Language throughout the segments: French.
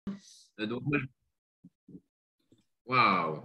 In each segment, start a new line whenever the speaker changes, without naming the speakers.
Donc, waouh!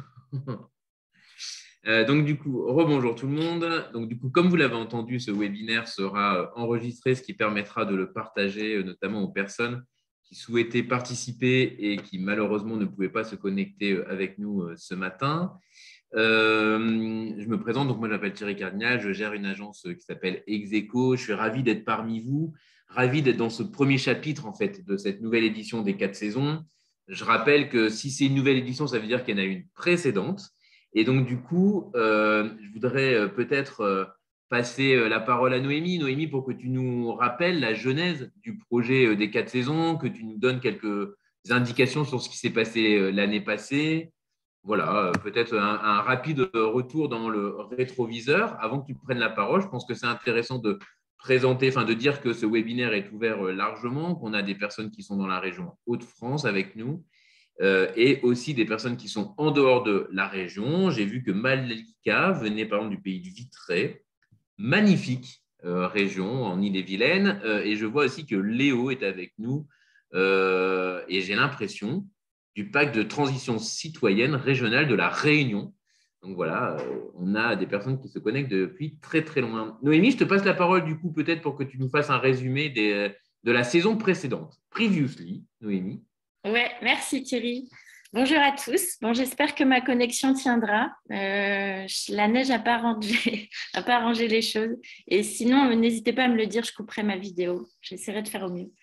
Donc, du coup, rebonjour tout le monde. Donc, du coup, comme vous l'avez entendu, ce webinaire sera enregistré, ce qui permettra de le partager notamment aux personnes qui souhaitaient participer et qui malheureusement ne pouvaient pas se connecter avec nous ce matin. Je me présente, donc moi je m'appelle Thierry Cardinal, je gère une agence qui s'appelle Execo. Je suis ravi d'être parmi vous, ravi d'être dans ce premier chapitre en fait de cette nouvelle édition des 4 saisons. Je rappelle que si c'est une nouvelle édition, ça veut dire qu'il y en a une précédente. Et donc du coup, je voudrais peut-être passer la parole à Noémie. Noémie, pour que tu nous rappelles la genèse du projet des 4 saisons, que tu nous donnes quelques indications sur ce qui s'est passé l'année passée. Voilà, peut-être un rapide retour dans le rétroviseur. Avant que tu prennes la parole, je pense que c'est intéressant de présenter, enfin de dire que ce webinaire est ouvert largement, qu'on a des personnes qui sont dans la région Hauts-de-France avec nous et aussi des personnes qui sont en dehors de la région. J'ai vu que Malika venait par exemple du pays du Vitré, magnifique région en Ille-et-Vilaine, et je vois aussi que Léo est avec nous et j'ai l'impression du pacte de transition citoyenne régionale de la Réunion. Donc voilà, on a des personnes qui se connectent depuis très très loin. Noémie, je te passe la parole du coup peut-être pour que tu nous fasses un résumé de la saison précédente. Previously, Noémie.
Ouais, merci Thierry. Bonjour à tous. Bon, j'espère que ma connexion tiendra. La neige n'a pas arrangé les choses. Et sinon, n'hésitez pas à me le dire, je couperai ma vidéo. J'essaierai de faire au mieux.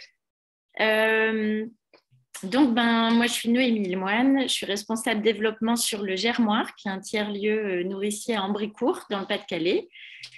Donc, moi, je suis Noémie Lemoine. Je suis responsable développement sur le Germoire, qui est un tiers-lieu nourricier à Ambricourt, dans le Pas-de-Calais.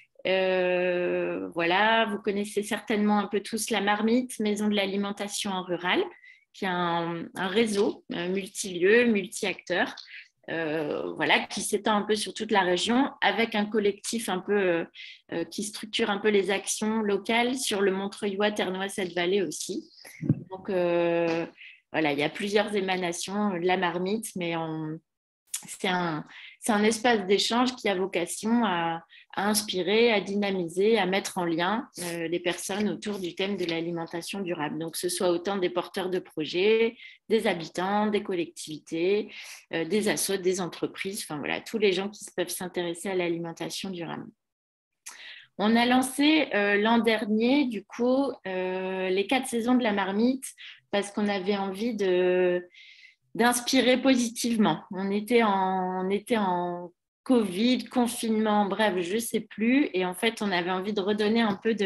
Voilà, vous connaissez certainement un peu tous la Marmite, Maison de l'alimentation en rural, qui est un réseau multilieu, multi-acteurs, voilà, qui s'étend un peu sur toute la région, avec un collectif un peu qui structure un peu les actions locales sur le Montreuilois, Ternois, cette vallée aussi. Donc voilà, il y a plusieurs émanations de la Marmite, mais c'est un espace d'échange qui a vocation à inspirer, à dynamiser, à mettre en lien les personnes autour du thème de l'alimentation durable. Donc, ce soit autant des porteurs de projets, des habitants, des collectivités, des assos, des entreprises, enfin voilà, tous les gens qui peuvent s'intéresser à l'alimentation durable. On a lancé l'an dernier, du coup, les 4 saisons de la Marmite parce qu'on avait envie d'inspirer positivement. On était en Covid, confinement, bref, je ne sais plus. Et en fait, on avait envie de redonner un peu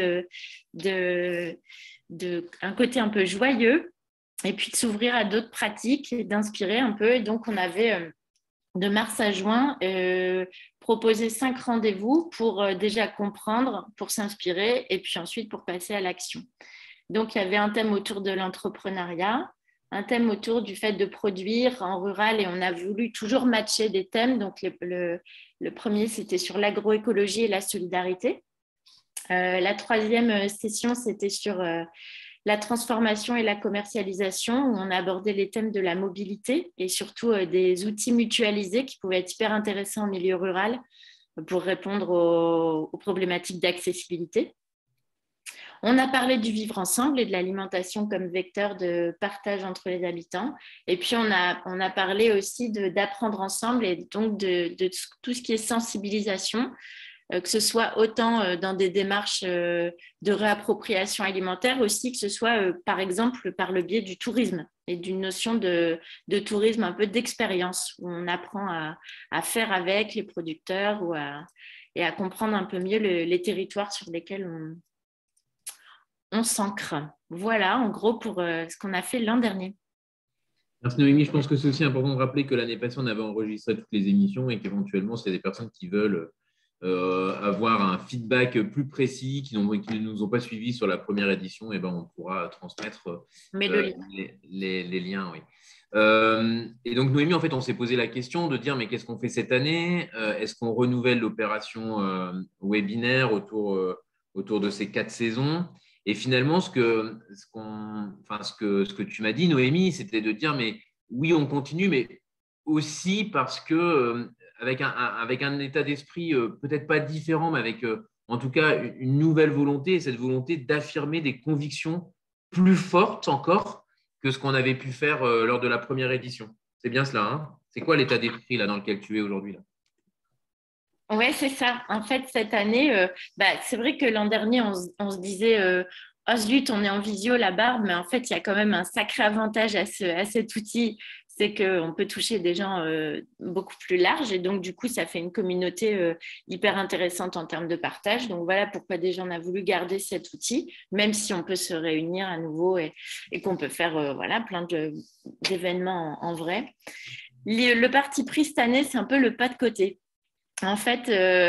un côté un peu joyeux et puis de s'ouvrir à d'autres pratiques et d'inspirer un peu. Et donc, on avait de mars à juin proposé 5 rendez-vous pour déjà comprendre, pour s'inspirer et puis ensuite pour passer à l'action. Donc, il y avait un thème autour de l'entrepreneuriat, un thème autour du fait de produire en rural et on a voulu toujours matcher des thèmes. Donc, le premier, c'était sur l'agroécologie et la solidarité. La troisième session, c'était sur la transformation et la commercialisation, où on a abordé les thèmes de la mobilité et surtout des outils mutualisés qui pouvaient être hyper intéressants en milieu rural pour répondre aux problématiques d'accessibilité. On a parlé du vivre ensemble et de l'alimentation comme vecteur de partage entre les habitants. Et puis, on a parlé aussi d'apprendre ensemble et donc de tout ce qui est sensibilisation, que ce soit autant dans des démarches de réappropriation alimentaire aussi, que ce soit par exemple par le biais du tourisme et d'une notion de tourisme un peu d'expérience, où on apprend à faire avec les producteurs et à comprendre un peu mieux les territoires sur lesquels on s'ancre. Voilà, en gros, pour ce qu'on a fait l'an dernier.
Merci Noémie. Je pense que c'est aussi important de rappeler que l'année passée, on avait enregistré toutes les émissions et qu'éventuellement, s'il y a des personnes qui veulent avoir un feedback plus précis, qui ne nous ont pas suivis sur la première édition, et on pourra transmettre les liens. Oui. Et donc, Noémie, en fait, on s'est posé la question de dire, mais qu'est-ce qu'on fait cette année? Est-ce qu'on renouvelle l'opération webinaire autour de ces 4 saisons? Et finalement, ce que tu m'as dit, Noémie, c'était de dire, mais oui, on continue, mais aussi parce que avec un état d'esprit peut-être pas différent, mais avec en tout cas une nouvelle volonté, et cette volonté d'affirmer des convictions plus fortes encore que ce qu'on avait pu faire lors de la première édition. C'est bien cela, hein? C'est quoi l'état d'esprit là, dans lequel tu es aujourd'hui là?
Oui, c'est ça. En fait, cette année, c'est vrai que l'an dernier, on se disait, oh zut, on est en visio, la barbe, mais en fait, il y a quand même un sacré avantage à cet outil, c'est qu'on peut toucher des gens beaucoup plus larges et donc, du coup, ça fait une communauté hyper intéressante en termes de partage. Donc, voilà pourquoi déjà on a voulu garder cet outil, même si on peut se réunir à nouveau et qu'on peut faire plein d'événements en vrai. Le parti pris cette année, c'est un peu le pas de côté. En fait,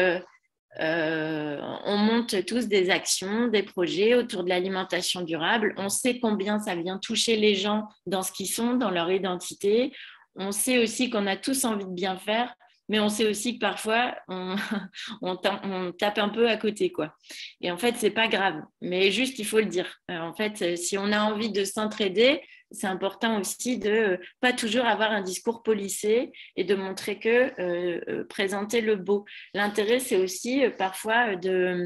on monte tous des actions, des projets autour de l'alimentation durable. On sait combien ça vient toucher les gens dans ce qu'ils sont, dans leur identité. On sait aussi qu'on a tous envie de bien faire, mais on sait aussi que parfois, on tape un peu à côté, quoi. Et en fait, c'est pas grave, mais juste, il faut le dire. En fait, si on a envie de s'entraider, c'est important aussi de pas toujours avoir un discours policé et de montrer que présenter le beau. L'intérêt, c'est aussi parfois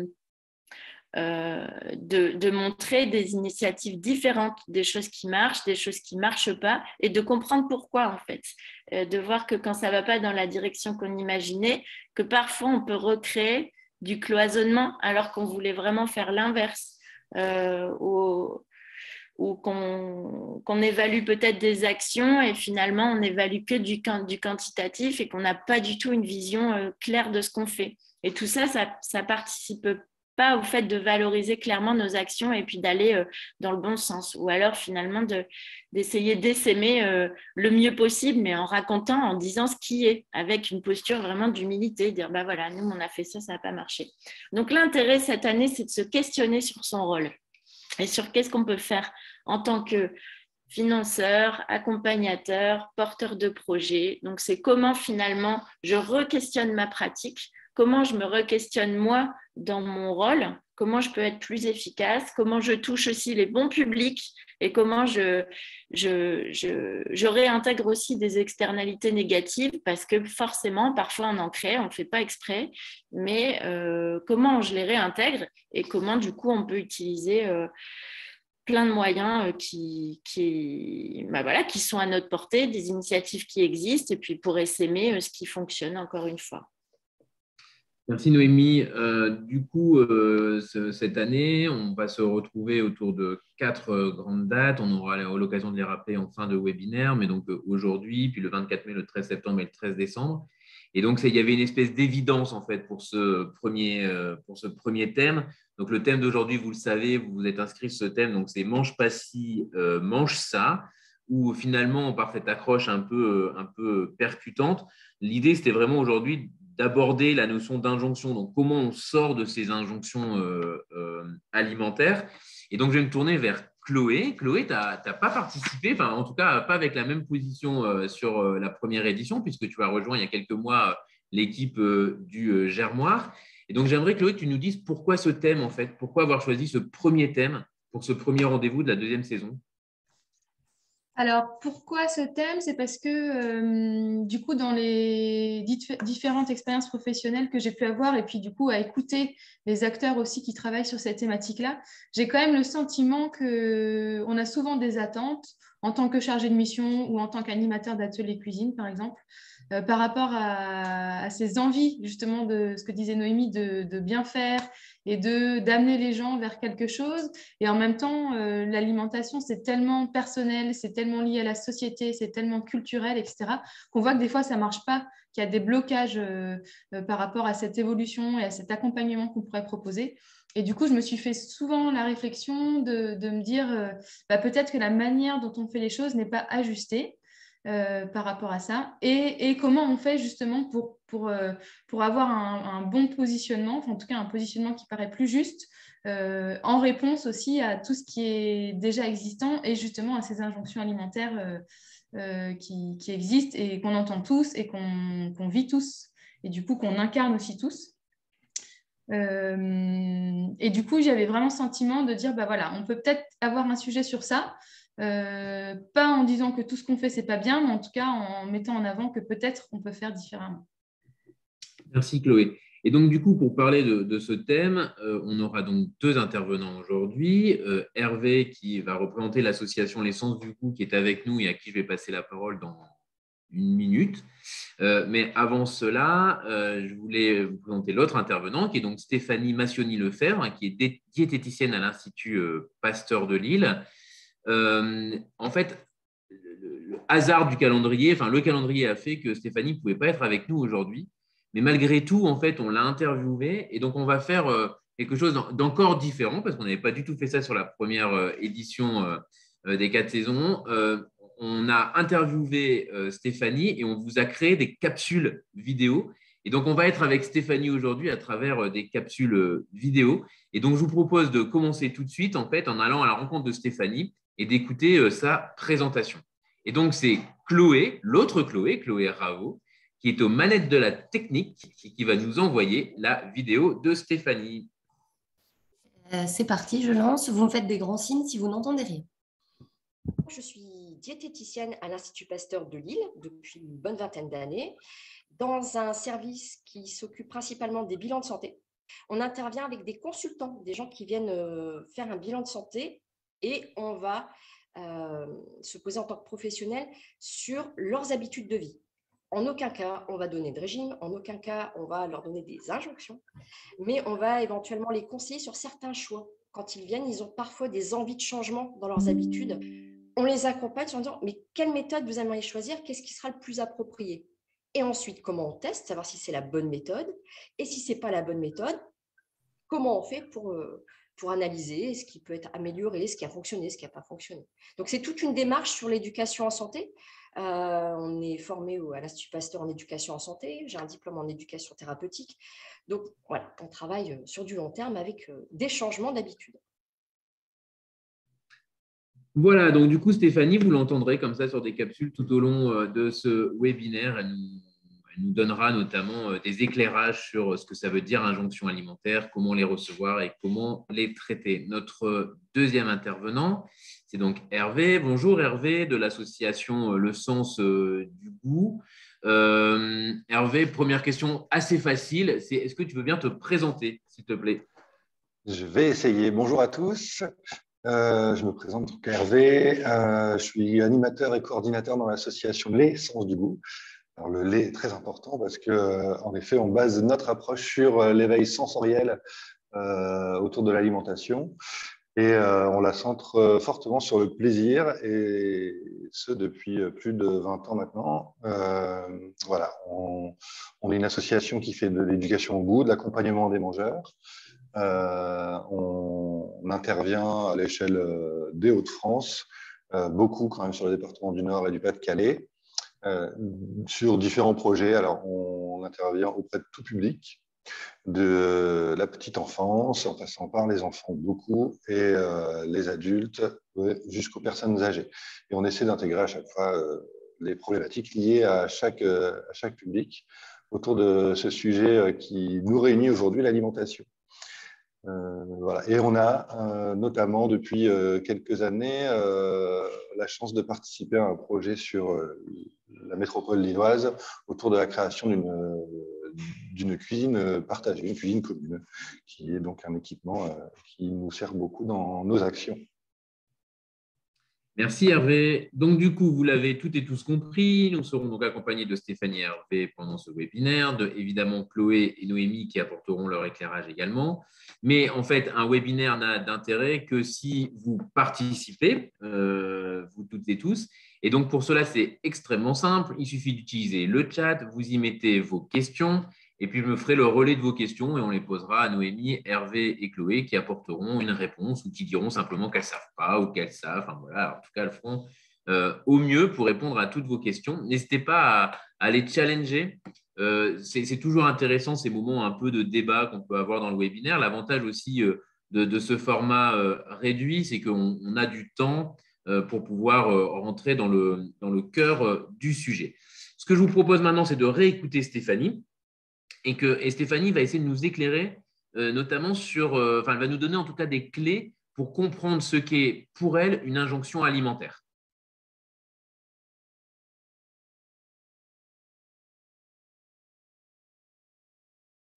de montrer des initiatives différentes, des choses qui marchent, des choses qui ne marchent pas, et de comprendre pourquoi en fait. De voir que quand ça ne va pas dans la direction qu'on imaginait, que parfois on peut recréer du cloisonnement alors qu'on voulait vraiment faire l'inverse. Ou qu'on évalue peut-être des actions et finalement on n'évalue que du quantitatif et qu'on n'a pas du tout une vision claire de ce qu'on fait. Et tout ça, ça participe pas au fait de valoriser clairement nos actions et puis d'aller dans le bon sens. Ou alors finalement d'essayer d'essaimer le mieux possible, mais en racontant, en disant ce qui est, avec une posture vraiment d'humilité, dire bah voilà, nous on a fait ça, ça n'a pas marché. Donc l'intérêt cette année, c'est de se questionner sur son rôle et sur qu'est-ce qu'on peut faire en tant que financeur, accompagnateur, porteur de projet. Donc, c'est comment finalement je re-questionne ma pratique, comment je me re-questionne moi dans mon rôle, comment je peux être plus efficace, comment je touche aussi les bons publics et comment je réintègre aussi des externalités négatives parce que forcément, parfois on en crée, on ne fait pas exprès, mais comment je les réintègre et comment du coup on peut utiliser plein de moyens qui sont à notre portée, des initiatives qui existent, et puis pour essaimer ce qui fonctionne, encore une fois.
Merci Noémie. Du coup, cette année, on va se retrouver autour de 4 grandes dates. On aura l'occasion de les rappeler en fin de webinaire, mais donc aujourd'hui, puis le 24 mai, le 13 septembre et le 13 décembre. Et donc, il y avait une espèce d'évidence en fait pour ce premier thème. Donc, le thème d'aujourd'hui, vous le savez, vous vous êtes inscrit sur ce thème. Donc, c'est mange pas ci, mange ça, où finalement, par cette accroche un peu percutante, l'idée, c'était vraiment aujourd'hui d'aborder la notion d'injonction. Donc, comment on sort de ces injonctions alimentaires. Et donc, je vais me tourner vers Chloé. Chloé, tu n'as pas participé, enfin, en tout cas, pas avec la même position sur la première édition, puisque tu as rejoint il y a quelques mois l'équipe du Germoire. Et donc, j'aimerais, Chloé, que tu nous dises pourquoi ce thème, en fait, pourquoi avoir choisi ce premier thème pour ce premier rendez-vous de la deuxième saison.
Alors, pourquoi ce thème? C'est parce que, du coup, dans les différentes expériences professionnelles que j'ai pu avoir, et puis, du coup, à écouter les acteurs aussi qui travaillent sur cette thématique-là, j'ai quand même le sentiment qu'on a souvent des attentes en tant que chargé de mission ou en tant qu'animateur d'atelier cuisine, par exemple, par rapport à ces envies, justement, de ce que disait Noémie, de bien faire et d'amener les gens vers quelque chose. Et en même temps, l'alimentation, c'est tellement personnel, c'est tellement lié à la société, c'est tellement culturel, etc., qu'on voit que des fois, ça ne marche pas, qu'il y a des blocages par rapport à cette évolution et à cet accompagnement qu'on pourrait proposer. Et du coup, je me suis fait souvent la réflexion de me dire peut-être que la manière dont on fait les choses n'est pas ajustée. Par rapport à ça et comment on fait justement pour avoir un bon positionnement, enfin, en tout cas un positionnement qui paraît plus juste en réponse aussi à tout ce qui est déjà existant et justement à ces injonctions alimentaires qui existent et qu'on entend tous et qu'on vit tous et du coup qu'on incarne aussi tous. Et du coup, j'avais vraiment le sentiment de dire, bah voilà, on peut peut-être avoir un sujet sur ça, pas en disant que tout ce qu'on fait, c'est pas bien, mais en tout cas en mettant en avant que peut-être on peut faire différemment.
Merci Chloé. Et donc, du coup, pour parler de ce thème, on aura donc deux intervenants aujourd'hui. Hervé, qui va représenter l'association Les Sens du Goût, qui est avec nous et à qui je vais passer la parole dans une minute. Mais avant cela, je voulais vous présenter l'autre intervenant, qui est donc Stéphanie Massioni-Lefebvre, qui est diététicienne à l'Institut Pasteur de Lille. En fait, le hasard du calendrier, enfin le calendrier a fait que Stéphanie ne pouvait pas être avec nous aujourd'hui. Mais malgré tout, en fait, on l'a interviewée et donc on va faire quelque chose d'encore différent parce qu'on n'avait pas du tout fait ça sur la première édition des 4 saisons. On a interviewé Stéphanie et on vous a créé des capsules vidéo. Et donc, on va être avec Stéphanie aujourd'hui à travers des capsules vidéo. Et donc, je vous propose de commencer tout de suite en fait en allant à la rencontre de Stéphanie et d'écouter sa présentation. Et donc, c'est Chloé, l'autre Chloé, Chloé Ravo, qui est aux manettes de la technique et qui va nous envoyer la vidéo de Stéphanie.
C'est parti, je lance. Vous me faites des grands signes si vous n'entendez rien.
Je suis diététicienne à l'Institut Pasteur de Lille depuis une bonne vingtaine d'années, dans un service qui s'occupe principalement des bilans de santé. On intervient avec des consultants, des gens qui viennent faire un bilan de santé et on va se poser en tant que professionnel sur leurs habitudes de vie. En aucun cas, on va donner de régime, en aucun cas, on va leur donner des injonctions, mais on va éventuellement les conseiller sur certains choix. Quand ils viennent, ils ont parfois des envies de changement dans leurs habitudes. On les accompagne en disant, mais quelle méthode vous aimeriez choisir? Qu'est-ce qui sera le plus approprié? Et ensuite, comment on teste, savoir si c'est la bonne méthode. Et si ce n'est pas la bonne méthode, comment on fait pour analyser ce qui peut être amélioré, ce qui a fonctionné, ce qui n'a pas fonctionné. Donc, c'est toute une démarche sur l'éducation en santé. On est formé à l'Institut Pasteur en éducation en santé. J'ai un diplôme en éducation thérapeutique. Donc, voilà, on travaille sur du long terme avec des changements d'habitude.
Voilà, donc du coup, Stéphanie, vous l'entendrez comme ça sur des capsules tout au long de ce webinaire. Elle nous donnera notamment des éclairages sur ce que ça veut dire injonction alimentaire, comment les recevoir et comment les traiter. Notre deuxième intervenant, c'est donc Hervé. Bonjour Hervé de l'association Le Sens du Goût. Hervé, première question assez facile, c'est est-ce que tu veux bien te présenter, s'il te plaît?
Je vais essayer. Bonjour à tous. Je me présente donc Hervé. Je suis animateur et coordinateur dans l'association Les Sens du Goût. Alors, le lait est très important parce qu'en effet, on base notre approche sur l'éveil sensoriel autour de l'alimentation et on la centre fortement sur le plaisir et ce depuis plus de 20 ans maintenant. Voilà, on est une association qui fait de l'éducation au goût, de l'accompagnement des mangeurs. On intervient à l'échelle des Hauts-de-France, beaucoup quand même sur le département du Nord et du Pas-de-Calais, sur différents projets. Alors, on intervient auprès de tout public, de la petite enfance, en passant par les enfants beaucoup, et les adultes, jusqu'aux personnes âgées. Et on essaie d'intégrer à chaque fois les problématiques liées à chaque public autour de ce sujet qui nous réunit aujourd'hui, l'alimentation. Voilà. Et on a notamment depuis quelques années la chance de participer à un projet sur la métropole lilloise autour de la création d'une cuisine partagée, une cuisine commune, qui est donc un équipement qui nous sert beaucoup dans nos actions.
Merci Hervé. Donc du coup, vous l'avez toutes et tous compris, nous serons donc accompagnés de Stéphanie et Hervé pendant ce webinaire, de évidemment Chloé et Noémie qui apporteront leur éclairage également. Mais en fait, un webinaire n'a d'intérêt que si vous participez, vous toutes et tous. Et donc pour cela, c'est extrêmement simple. Il suffit d'utiliser le chat, vous y mettez vos questions. Et puis, je me ferai le relais de vos questions et on les posera à Noémie, Hervé et Chloé qui apporteront une réponse ou qui diront simplement qu'elles ne savent pas ou qu'elles savent. Enfin, voilà, en tout cas, elles feront au mieux pour répondre à toutes vos questions. N'hésitez pas à les challenger. C'est toujours intéressant ces moments un peu de débat qu'on peut avoir dans le webinaire. L'avantage aussi de ce format réduit, c'est qu'on a du temps pour pouvoir rentrer dans le cœur du sujet. Ce que je vous propose maintenant, c'est de réécouter Stéphanie. Et Stéphanie va essayer de nous éclairer, notamment sur, elle va nous donner en tout cas des clés pour comprendre ce qu'est pour elle une injonction alimentaire.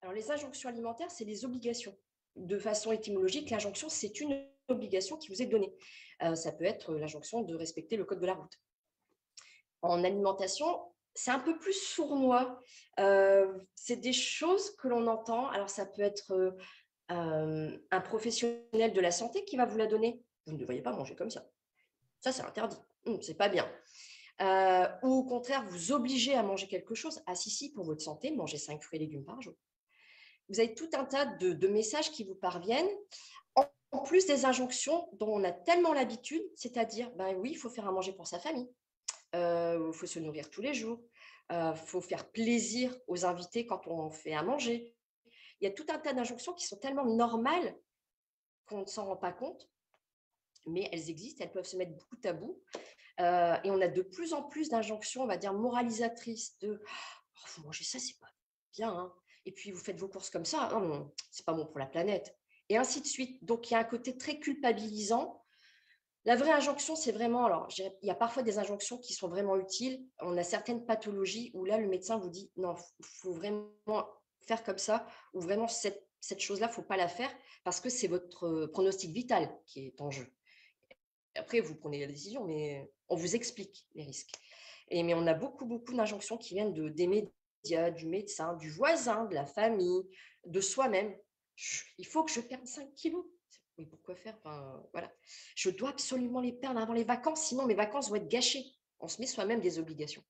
Alors, les injonctions alimentaires, c'est les obligations. De façon étymologique, l'injonction, c'est une obligation qui vous est donnée. Ça peut être l'injonction de respecter le code de la route. En alimentation, c'est un peu plus sournois. C'est des choses que l'on entend. Alors, ça peut être un professionnel de la santé qui va vous la donner. Vous ne devriez pas manger comme ça. Ça, c'est interdit. C'est pas bien. Ou au contraire, vous obligez à manger quelque chose. Ah si, pour votre santé, mangez 5 fruits et légumes par jour. Vous avez tout un tas de messages qui vous parviennent, en plus des injonctions dont on a tellement l'habitude, c'est-à-dire, ben oui, il faut faire à manger pour sa famille, il faut se nourrir tous les jours, il faut faire plaisir aux invités quand on fait à manger. Il y a tout un tas d'injonctions qui sont tellement normales qu'on ne s'en rend pas compte, mais elles existent, elles peuvent se mettre bout à bout. Et on a de plus en plus d'injonctions, on va dire, moralisatrices de « faut manger ça, c'est pas bien, hein. Et puis vous faites vos courses comme ça, non, c'est pas bon pour la planète. » Et ainsi de suite. Donc, il y a un côté très culpabilisant. La vraie injonction, c'est vraiment… Alors, il y a parfois des injonctions qui sont vraiment utiles. On a certaines pathologies où là, le médecin vous dit « Non, il faut vraiment faire comme ça » ou vraiment cette chose-là, il ne faut pas la faire parce que c'est votre pronostic vital qui est en jeu. Après, vous prenez la décision, mais on vous explique les risques. Mais on a beaucoup d'injonctions qui viennent des médias, du médecin, du voisin, de la famille, de soi-même. Il faut que je perde 5 kilos. Mais pourquoi faire? Voilà. Je dois absolument les perdre avant les vacances, sinon mes vacances vont être gâchées. On se met soi-même des obligations.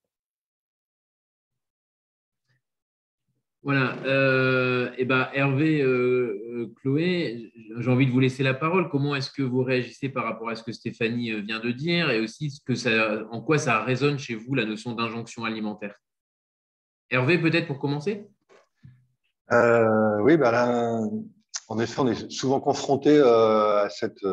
Voilà. Hervé, Chloé, j'ai envie de vous laisser la parole. Comment est-ce que vous réagissez par rapport à ce que Stéphanie vient de dire et aussi en quoi ça résonne chez vous, la notion d'injonction alimentaire? Hervé, peut-être pour commencer?
Oui, là, en effet, on est souvent confronté à cette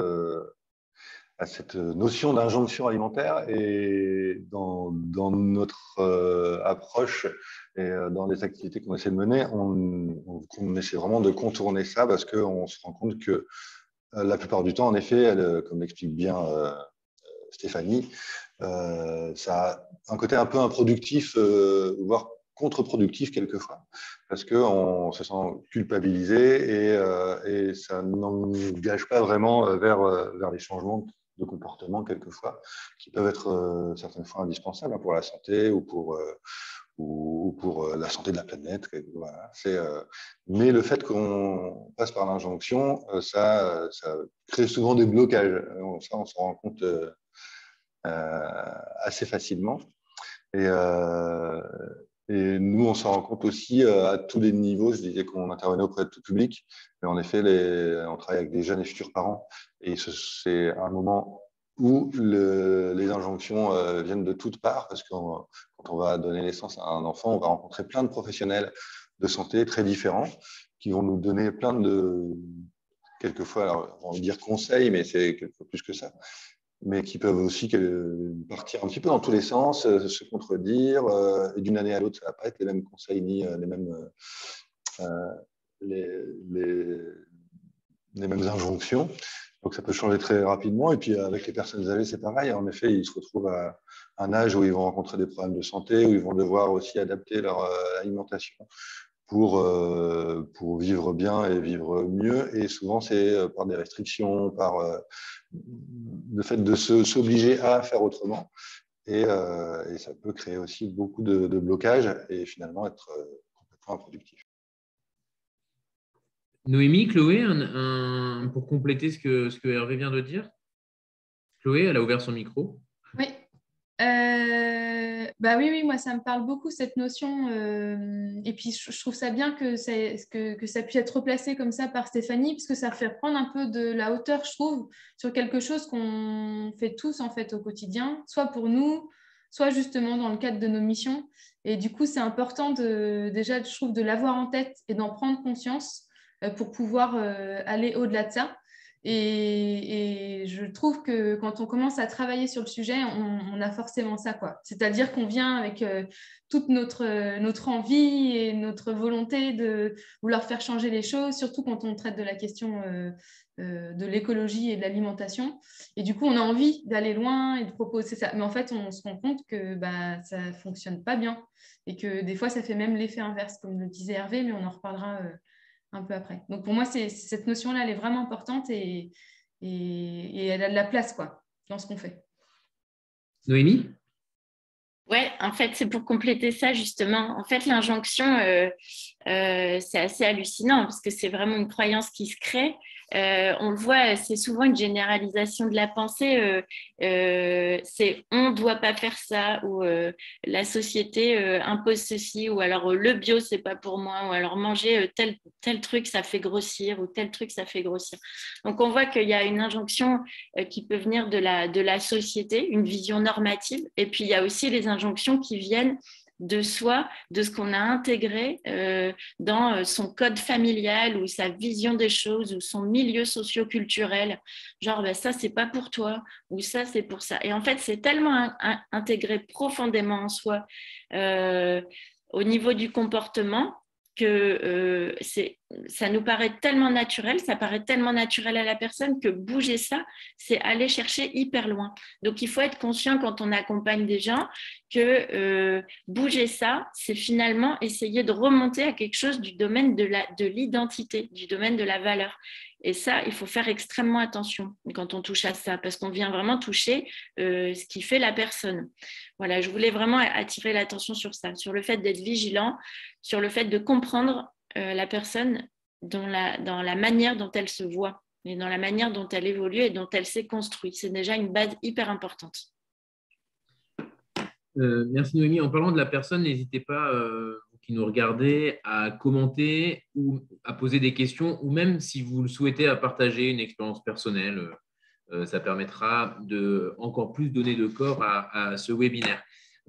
notion d'injonction alimentaire et dans notre approche et dans les activités qu'on essaie de mener, on essaie vraiment de contourner ça parce qu'on se rend compte que la plupart du temps, en effet, comme l'explique bien Stéphanie, ça a un côté un peu improductif, voire contre-productif quelquefois, parce qu'on se sent culpabilisé et ça n'engage pas vraiment vers les changements de comportement quelquefois, qui peuvent être certaines fois indispensables pour la santé ou pour la santé de la planète. Voilà. Mais le fait qu'on passe par l'injonction, ça crée souvent des blocages. Ça, on s'en rend compte assez facilement. Et nous, on s'en rend compte aussi à tous les niveaux. Je disais qu'on intervenait auprès de tout public, mais en effet, on travaille avec des jeunes et futurs parents. Et c'est un moment où les injonctions viennent de toutes parts, parce que quand on va donner naissance à un enfant, on va rencontrer plein de professionnels de santé très différents qui vont nous donner plein quelquefois, alors, on va dire conseils, mais c'est quelquefois plus que ça, mais qui peuvent aussi partir un petit peu dans tous les sens, se contredire, et d'une année à l'autre, ça ne va pas être les mêmes conseils ni les mêmes injonctions. Donc ça peut changer très rapidement. Et puis avec les personnes âgées, c'est pareil. En effet, ils se retrouvent à un âge où ils vont rencontrer des problèmes de santé, où ils vont devoir aussi adapter leur alimentation pour vivre bien et vivre mieux. Et souvent, c'est par des restrictions, par le fait de s'obliger à faire autrement. Et ça peut créer aussi beaucoup de blocages et finalement être complètement improductif.
Noémie, Chloé, pour compléter ce que Hervé vient de dire. Chloé, elle a ouvert son micro.
Oui. Oui, moi, ça me parle beaucoup, cette notion. Et puis, je trouve ça bien que ça puisse être replacé comme ça par Stéphanie, parce que ça fait prendre un peu de la hauteur, je trouve, sur quelque chose qu'on fait tous, en fait, au quotidien, soit pour nous, soit justement dans le cadre de nos missions. Et du coup, c'est important déjà, je trouve, de l'avoir en tête et d'en prendre conscience pour pouvoir aller au-delà de ça. Et je trouve que quand on commence à travailler sur le sujet, on a forcément ça, quoi. C'est-à-dire qu'on vient avec toute notre envie et notre volonté de vouloir faire changer les choses, surtout quand on traite de la question de l'écologie et de l'alimentation. Et du coup, on a envie d'aller loin et de proposer ça. Mais en fait, on se rend compte que bah, ça ne fonctionne pas bien et que des fois, ça fait même l'effet inverse, comme le disait Hervé, mais on en reparlera un peu après. Donc pour moi, cette notion-là, elle est vraiment importante et elle a de la place quoi, dans ce qu'on fait.
Noémie?
Ouais, en fait, c'est pour compléter ça justement. En fait, l'injonction, c'est assez hallucinant parce que c'est vraiment une croyance qui se crée. On le voit, c'est souvent une généralisation de la pensée. C'est on ne doit pas faire ça ou la société impose ceci ou alors le bio, c'est pas pour moi ou alors manger tel truc, ça fait grossir ou tel truc, ça fait grossir. Donc, on voit qu'il y a une injonction qui peut venir de la société, une vision normative. Et puis, il y a aussi les injonctions qui viennent de soi, de ce qu'on a intégré dans son code familial ou sa vision des choses ou son milieu socio-culturel. Genre, ben, ça, c'est pas pour toi ou ça, c'est pour ça. Et en fait, c'est tellement intégré profondément en soi au niveau du comportement que ça nous paraît tellement naturel, ça paraît tellement naturel à la personne que bouger ça, c'est aller chercher hyper loin. Donc, il faut être conscient quand on accompagne des gens que bouger ça, c'est finalement essayer de remonter à quelque chose du domaine de l'identité, du domaine de la valeur. Et ça, il faut faire extrêmement attention quand on touche à ça, parce qu'on vient vraiment toucher ce qui fait la personne. Voilà, je voulais vraiment attirer l'attention sur ça, sur le fait d'être vigilant, sur le fait de comprendre la personne dans la manière dont elle se voit et dans la manière dont elle évolue et dont elle s'est construite. C'est déjà une base hyper importante.
Merci Noémie. En parlant de la personne, n'hésitez pas, vous qui nous regardez, à commenter ou à poser des questions, ou même si vous le souhaitez, à partager une expérience personnelle. Ça permettra de encore plus donner de corps à ce webinaire.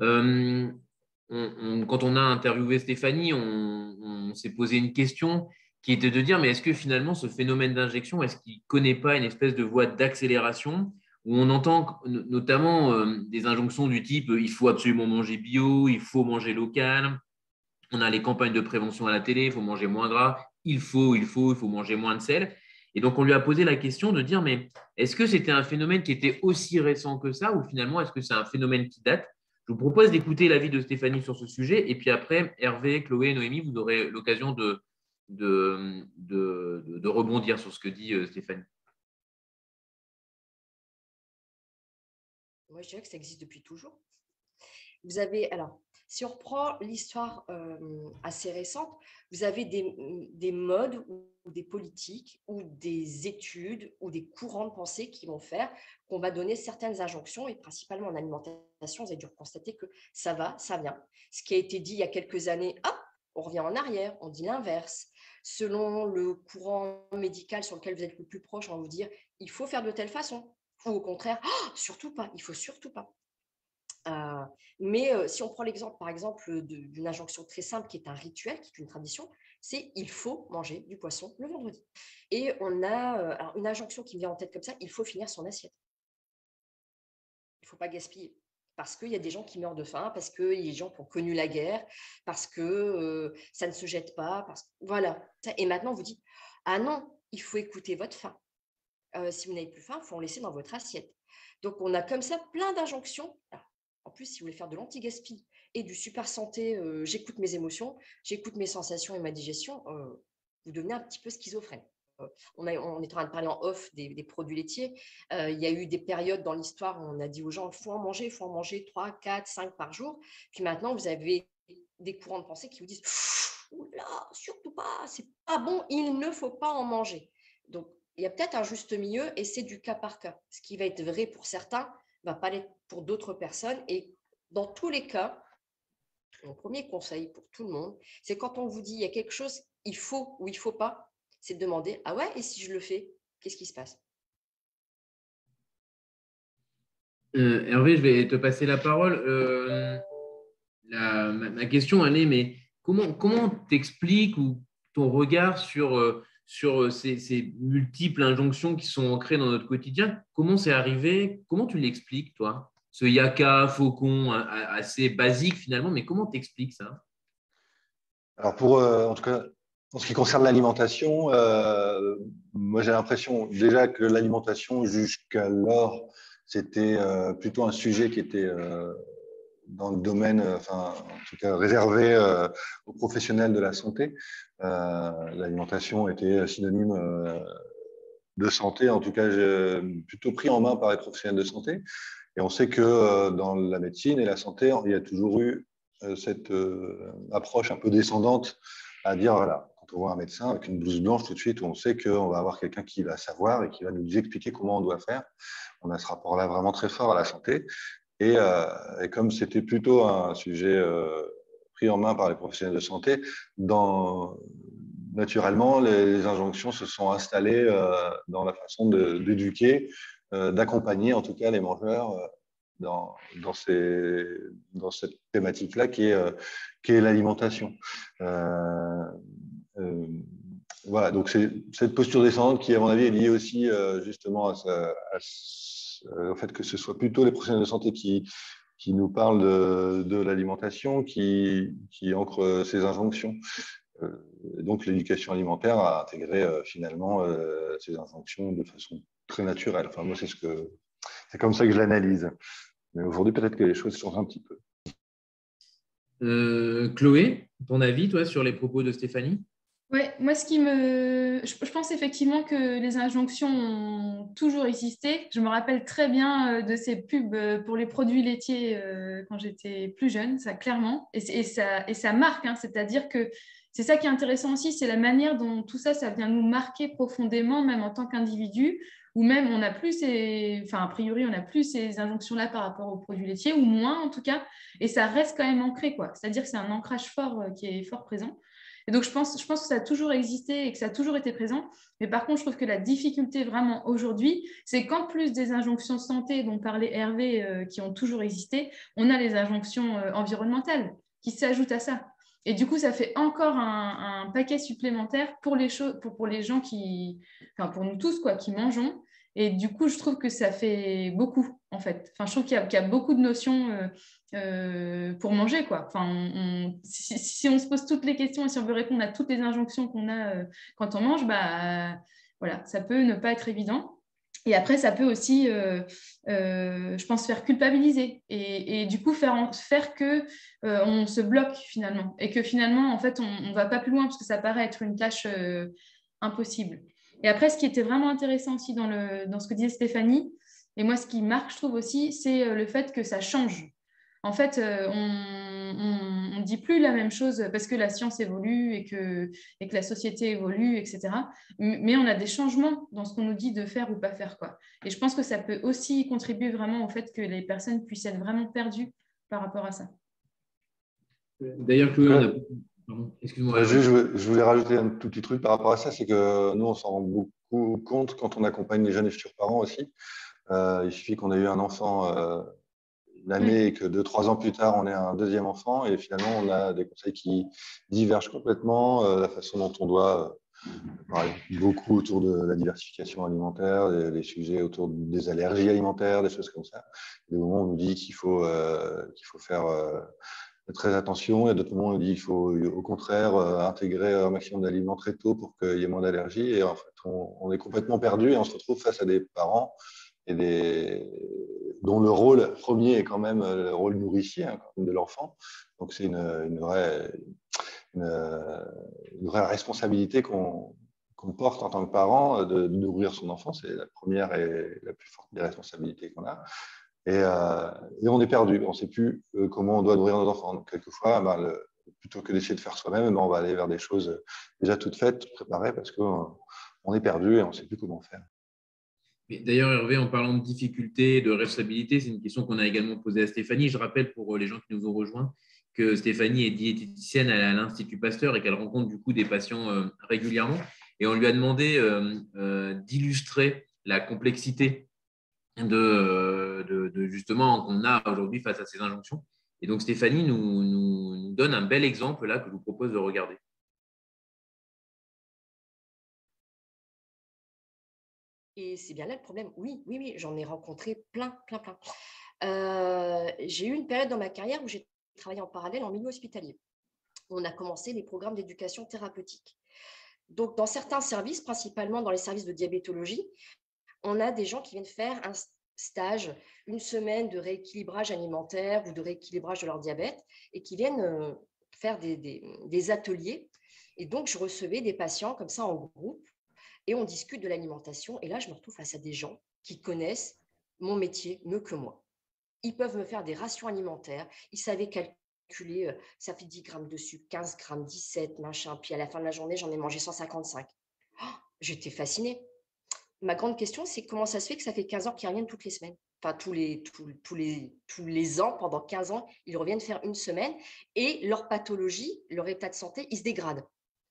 Quand on a interviewé Stéphanie, on s'est posé une question qui était de dire, mais est-ce que finalement ce phénomène d'injection, est-ce qu'il ne connaît pas une espèce de voie d'accélération où on entend notamment des injonctions du type il faut absolument manger bio, il faut manger local, on a les campagnes de prévention à la télé, il faut manger moins gras, il faut manger moins de sel. Et donc, on lui a posé la question de dire, mais est-ce que c'était un phénomène qui était aussi récent que ça ou finalement, est-ce que c'est un phénomène qui date? Je vous propose d'écouter l'avis de Stéphanie sur ce sujet. Et puis après, Hervé, Chloé, Noémie, vous aurez l'occasion de rebondir sur ce que dit Stéphanie.
Moi, je dirais que ça existe depuis toujours. Vous avez, alors, si on reprend l'histoire assez récente, vous avez des modes ou des politiques ou des études ou des courants de pensée qui vont faire qu'on va donner certaines injonctions et principalement en alimentation, vous avez dû constater que ça va, ça vient. Ce qui a été dit il y a quelques années, hop, on revient en arrière, on dit l'inverse. Selon le courant médical sur lequel vous êtes le plus proche, on va vous dire il faut faire de telle façon. Ou au contraire, oh, surtout pas, il faut surtout pas. Mais si on prend l'exemple, par exemple, d'une injonction très simple qui est un rituel, qui est une tradition, c'est il faut manger du poisson le vendredi. Et on a alors une injonction qui me vient en tête comme ça, il faut finir son assiette. Il ne faut pas gaspiller. Parce qu'il y a des gens qui meurent de faim, parce qu'il y a des gens qui ont connu la guerre, parce que ça ne se jette pas. Voilà. Et maintenant, on vous dit, ah non, il faut écouter votre faim. Si vous n'avez plus faim, il faut en laisser dans votre assiette. Donc, on a comme ça plein d'injonctions. En plus, si vous voulez faire de l'anti-gaspi et du super santé, j'écoute mes émotions, j'écoute mes sensations et ma digestion, vous devenez un petit peu schizophrène. On est en train de parler en off des produits laitiers. Il y a eu des périodes dans l'histoire où on a dit aux gens, il faut en manger 3, 4, 5 par jour. Puis maintenant, vous avez des courants de pensée qui vous disent, oula, surtout pas, c'est pas bon, il ne faut pas en manger. Donc, il y a peut-être un juste milieu et c'est du cas par cas. Ce qui va être vrai pour certains ne va pas l'être pour d'autres personnes. Et dans tous les cas, mon premier conseil pour tout le monde, c'est quand on vous dit il y a quelque chose, il faut ou il ne faut pas, c'est de demander, ah ouais, et si je le fais, qu'est-ce qui se passe?
Hervé, je vais te passer la parole. Ma question, elle est, mais comment t'expliques ou ton regard sur sur ces multiples injonctions qui sont ancrées dans notre quotidien. Comment c'est arrivé? Comment tu l'expliques, toi? Ce yaka, faucon, assez basique finalement, mais comment t'expliques ça?
Alors, en tout cas, en ce qui concerne l'alimentation, moi j'ai l'impression déjà que l'alimentation, jusqu'alors, c'était plutôt un sujet qui était dans le domaine, enfin, en tout cas réservé aux professionnels de la santé. L'alimentation était synonyme de santé, en tout cas plutôt pris en main par les professionnels de santé. Et on sait que dans la médecine et la santé, il y a toujours eu cette approche un peu descendante à dire, voilà, quand on voit un médecin avec une blouse blanche, tout de suite, on sait qu'on va avoir quelqu'un qui va savoir et qui va nous expliquer comment on doit faire. On a ce rapport-là vraiment très fort à la santé. Et comme c'était plutôt un sujet pris en main par les professionnels de santé, naturellement, les injonctions se sont installées dans la façon d'éduquer, d'accompagner en tout cas les mangeurs dans cette thématique-là qui est l'alimentation. Voilà, donc c'est cette posture descendante qui, à mon avis, est liée aussi justement au fait que ce soit plutôt les professionnels de santé qui nous parlent de l'alimentation, qui ancrent ces injonctions. Donc l'éducation alimentaire a intégré finalement ces injonctions de façon très naturelle. Enfin, moi, c'est comme ça que je l'analyse. Mais aujourd'hui, peut-être que les choses changent un petit peu.
Chloé, ton avis, toi, sur les propos de Stéphanie?
Oui, moi, je pense effectivement que les injonctions ont toujours existé. Je me rappelle très bien de ces pubs pour les produits laitiers quand j'étais plus jeune, ça clairement. Et ça marque, hein, c'est-à-dire que c'est ça qui est intéressant aussi, c'est la manière dont tout ça, ça vient nous marquer profondément, même en tant qu'individu, ou même on n'a plus enfin, a priori, on n'a plus ces injonctions-là par rapport aux produits laitiers, ou moins en tout cas, et ça reste quand même ancré, quoi. C'est-à-dire que c'est un ancrage fort qui est fort présent. Et donc, je pense que ça a toujours existé et que ça a toujours été présent. Mais par contre, je trouve que la difficulté vraiment aujourd'hui, c'est qu'en plus des injonctions santé dont parlait Hervé, qui ont toujours existé, on a les injonctions environnementales qui s'ajoutent à ça. Et du coup, ça fait encore un paquet supplémentaire pour les gens enfin pour nous tous, quoi, qui mangeons. Et du coup, je trouve que ça fait beaucoup, en fait. Enfin, je trouve qu'il y a beaucoup de notions pour manger, quoi. Enfin, si on se pose toutes les questions et si on veut répondre à toutes les injonctions qu'on a quand on mange, voilà, ça peut ne pas être évident. Et après, ça peut aussi, je pense, faire culpabiliser et du coup faire que on se bloque finalement et que finalement, en fait, on ne va pas plus loin parce que ça paraît être une tâche impossible. Et après, ce qui était vraiment intéressant aussi dans ce que disait Stéphanie, et moi, ce qui marque, je trouve aussi, c'est le fait que ça change. En fait, on ne dit plus la même chose parce que la science évolue et que la société évolue, etc. Mais on a des changements dans ce qu'on nous dit de faire ou pas faire, quoi. Et je pense que ça peut aussi contribuer vraiment au fait que les personnes puissent être vraiment perdues par rapport à ça.
D'ailleurs, Chloé, Pardon, excuse-moi.
Je voulais rajouter un tout petit truc par rapport à ça, c'est que nous, on s'en rend beaucoup compte quand on accompagne les jeunes et futurs parents aussi. Il suffit qu'on ait eu un enfant une année et que 2-3 ans plus tard, on ait un deuxième enfant et finalement, on a des conseils qui divergent complètement, la façon dont on doit parler beaucoup autour de la diversification alimentaire, des sujets autour des allergies alimentaires, des choses comme ça. Des moments où on nous dit qu'il faut faire très attention, et à d'autres moments on nous dit qu'il faut au contraire intégrer un maximum d'aliments très tôt pour qu'il y ait moins d'allergies. Et en fait, on est complètement perdu et on se retrouve face à des parents dont le rôle premier est quand même le rôle nourricier de l'enfant. Donc c'est une vraie responsabilité qu'on porte en tant que parent de nourrir son enfant. C'est la première et la plus forte des responsabilités qu'on a. Et on est perdu. On ne sait plus comment on doit nourrir nos enfants. Donc quelquefois, plutôt que d'essayer de faire soi-même, on va aller vers des choses déjà toutes faites, toutes préparées, parce qu'on est perdu et on ne sait plus comment faire.
D'ailleurs, Hervé, en parlant de difficultés, de responsabilité, c'est une question qu'on a également posée à Stéphanie. Je rappelle pour les gens qui nous ont rejoints que Stéphanie est diététicienne à l'Institut Pasteur et qu'elle rencontre du coup des patients régulièrement. Et on lui a demandé d'illustrer la complexité de justement qu'on a aujourd'hui face à ces injonctions. Et donc, Stéphanie nous donne un bel exemple là que je vous propose de regarder.
Et c'est bien là le problème. Oui, j'en ai rencontré plein. J'ai eu une période dans ma carrière où j'ai travaillé en parallèle en milieu hospitalier. On a commencé les programmes d'éducation thérapeutique. Donc, dans certains services, principalement dans les services de diabétologie, on a des gens qui viennent faire un stage, une semaine de rééquilibrage alimentaire ou de rééquilibrage de leur diabète et qui viennent faire des ateliers. Et donc, je recevais des patients comme ça en groupe et on discute de l'alimentation. Et là, je me retrouve face à des gens qui connaissent mon métier mieux que moi. Ils peuvent me faire des rations alimentaires. Ils savaient calculer, ça fait 10 grammes de sucre, 15 grammes, 17, machin. Puis à la fin de la journée, j'en ai mangé 155. Oh, j'étais fascinée. Ma grande question, c'est comment ça se fait que ça fait 15 ans qu'ils reviennent toutes les semaines. Enfin, tous les ans, pendant 15 ans, ils reviennent faire une semaine et leur pathologie, leur état de santé, il se dégrade.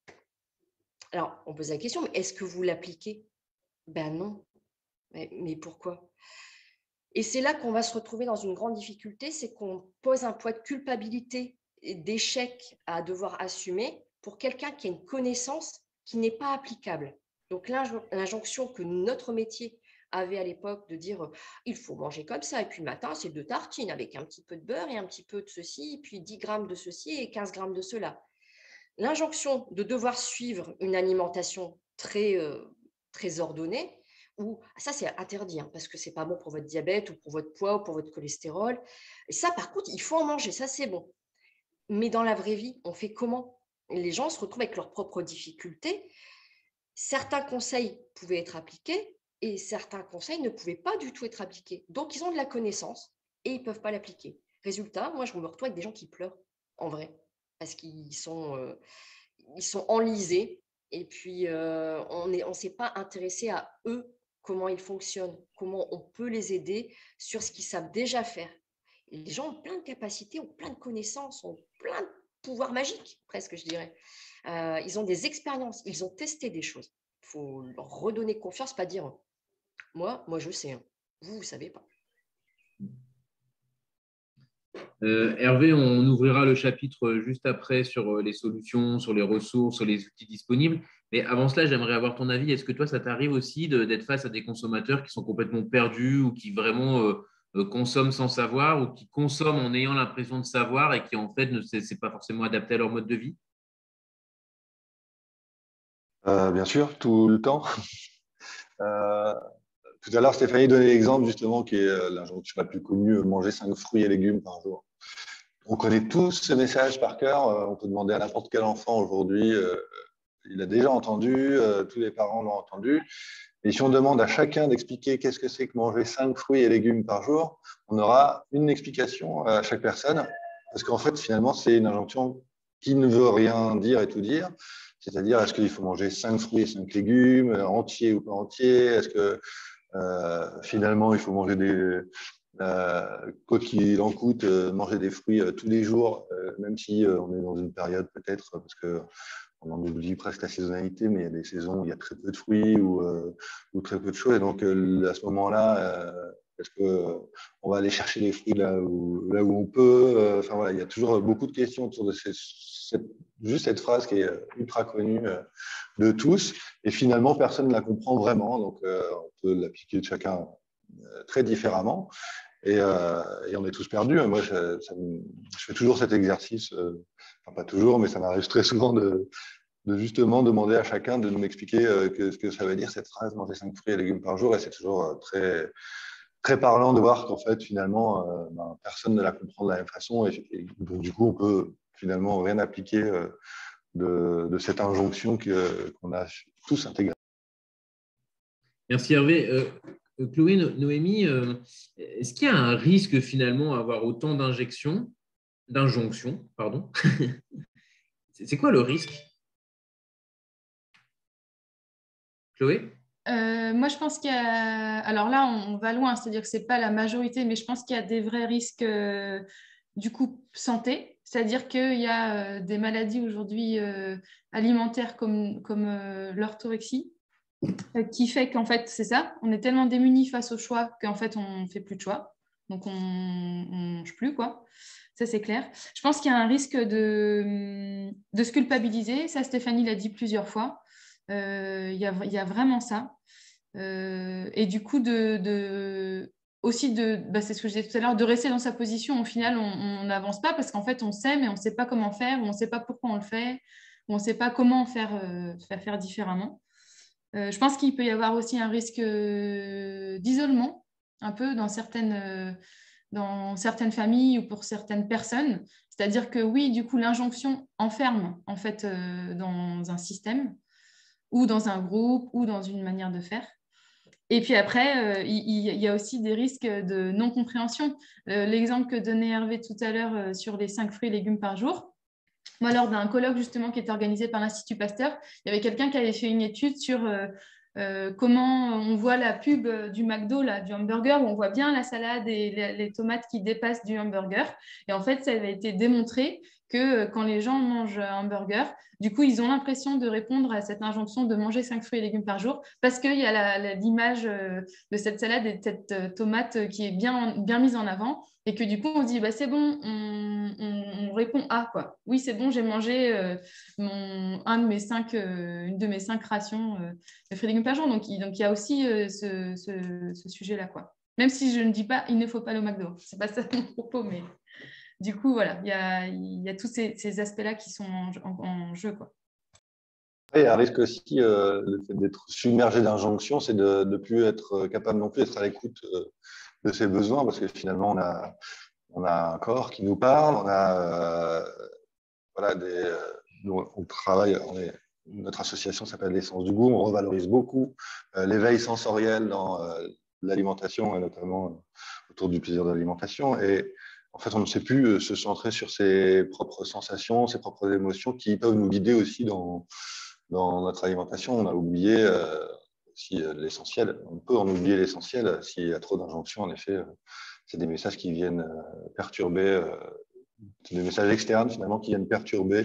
Alors, on pose la question, mais est-ce que vous l'appliquez? Ben non. Mais pourquoi? Et c'est là qu'on va se retrouver dans une grande difficulté, c'est qu'on pose un poids de culpabilité et d'échec à devoir assumer pour quelqu'un qui a une connaissance qui n'est pas applicable. Donc l'injonction que notre métier avait à l'époque de dire il faut manger comme ça, et puis le matin c'est 2 tartines avec un petit peu de beurre et un petit peu de ceci, et puis 10 grammes de ceci et 15 grammes de cela. L'injonction de devoir suivre une alimentation très ordonnée, ou ça c'est interdit parce que c'est pas bon pour votre diabète ou pour votre poids ou pour votre cholestérol. Et ça par contre, il faut en manger, ça c'est bon. Mais dans la vraie vie, on fait comment? Les gens se retrouvent avec leurs propres difficultés. Certains conseils pouvaient être appliqués et certains conseils ne pouvaient pas du tout être appliqués. Donc ils ont de la connaissance et ils ne peuvent pas l'appliquer. Résultat, moi je me retrouve avec des gens qui pleurent en vrai parce qu'ils sont enlisés et puis on ne s'est pas intéressé à eux, comment ils fonctionnent, comment on peut les aider sur ce qu'ils savent déjà faire. Et les gens ont plein de capacités, ont plein de connaissances, ont plein de pouvoirs magiques, presque, je dirais. Ils ont des expériences, ils ont testé des choses. Il faut leur redonner confiance, pas dire moi je sais, vous ne savez pas.
Hervé, on ouvrira le chapitre juste après sur les solutions, sur les ressources, sur les outils disponibles. Mais avant cela, j'aimerais avoir ton avis. Est-ce que toi, ça t'arrive aussi d'être face à des consommateurs qui sont complètement perdus ou qui vraiment consomment sans savoir ou qui consomment en ayant l'impression de savoir et qui en fait ne c'est pas forcément adapté à leur mode de vie?
Bien sûr, tout le temps. Tout à l'heure, Stéphanie donnait l'exemple justement qui est l'injonction la plus connue, manger 5 fruits et légumes par jour. On connaît tous ce message par cœur. On peut demander à n'importe quel enfant aujourd'hui. Il a déjà entendu, tous les parents l'ont entendu. Et si on demande à chacun d'expliquer qu'est-ce que c'est que manger 5 fruits et légumes par jour, on aura une explication à chaque personne. Parce qu'en fait, finalement, c'est une injonction qui ne veut rien dire et tout dire. C'est-à-dire, est-ce qu'il faut manger 5 fruits et 5 légumes, entiers ou pas entiers? Est-ce que finalement, il faut manger quoi qu'il en coûte, manger des fruits tous les jours, même si on est dans une période peut-être, parce qu'on en oublie presque la saisonnalité, mais il y a des saisons où il y a très peu de fruits ou très peu de choses. Et donc, à ce moment-là, est-ce qu'on va aller chercher les fruits là où on peut? Enfin, voilà, il y a toujours beaucoup de questions autour de juste cette phrase qui est ultra connue de tous. Et finalement, personne ne la comprend vraiment. Donc, on peut l'appliquer de chacun très différemment. Et on est tous perdus. Moi, je fais toujours cet exercice, enfin pas toujours, mais ça m'arrive très souvent de justement demander à chacun de nous expliquer ce que ça veut dire cette phrase, manger 5 fruits et légumes par jour. Et c'est toujours très, très parlant de voir qu'en fait, finalement, personne ne la comprend de la même façon. Et donc, du coup, on peut finalement rien appliquer de cette injonction qu'on a tous intégrée.
Merci Hervé. Chloé, Noémie, est-ce qu'il y a un risque finalement à avoir autant d'injonctions, pardon? C'est quoi le risque? Chloé?
Moi, je pense qu'il y a… Alors là, on va loin, c'est-à-dire que ce n'est pas la majorité, mais je pense qu'il y a des vrais risques du coup santé. C'est-à-dire qu'il y a des maladies aujourd'hui alimentaires comme l'orthorexie, qui fait qu'en fait, c'est ça, on est tellement démunis face au choix qu'en fait, on ne fait plus de choix. Donc, on ne mange plus, quoi. Ça, c'est clair. Je pense qu'il y a un risque de se culpabiliser. Ça, Stéphanie l'a dit plusieurs fois. Il y a vraiment ça. Et du coup, aussi c'est ce que je disais tout à l'heure, de rester dans sa position. Au final, on n'avance pas parce qu'en fait, on sait, mais on ne sait pas comment faire, ou on ne sait pas pourquoi on le fait, ou on ne sait pas comment faire différemment. Je pense qu'il peut y avoir aussi un risque d'isolement, un peu dans certaines familles ou pour certaines personnes. C'est-à-dire que oui, du coup, l'injonction enferme en fait dans un système ou dans un groupe ou dans une manière de faire. Et puis après, il y a aussi des risques de non-compréhension. L'exemple que donnait Hervé tout à l'heure sur les 5 fruits et légumes par jour, moi, lors d'un colloque justement qui était organisé par l'Institut Pasteur, il y avait quelqu'un qui avait fait une étude sur comment on voit la pub du McDo, là, du hamburger, où on voit bien la salade et les tomates qui dépassent du hamburger. Et en fait, ça avait été démontré que quand les gens mangent un hamburger, du coup, ils ont l'impression de répondre à cette injonction de manger 5 fruits et légumes par jour parce qu'il y a l'image de cette salade et de cette tomate qui est bien mise en avant et que du coup, on se dit, bah, c'est bon, on répond à quoi. Oui, c'est bon, j'ai mangé une de mes 5 rations de fruits et légumes par jour. Donc, il y a aussi ce sujet-là, quoi. Même si je ne dis pas, il ne faut pas le McDo. Ce n'est pas ça mon propos, mais du coup, voilà, il y a tous ces aspects-là qui sont en jeu, quoi.
Il y a un risque aussi, le fait d'être submergé d'injonctions, c'est de ne plus être capable non plus d'être à l'écoute de ses besoins, parce que finalement, on a un corps qui nous parle, on a on travaille, notre association s'appelle l'essence du goût, on revalorise beaucoup l'éveil sensoriel dans l'alimentation, et notamment autour du plaisir de l'alimentation. Et en fait, on ne sait plus se centrer sur ses propres sensations, ses propres émotions qui peuvent nous guider aussi dans notre alimentation. On a oublié aussi l'essentiel. On peut en oublier l'essentiel s'il y a trop d'injonctions. En effet, c'est des messages qui viennent perturber, des messages externes finalement qui viennent perturber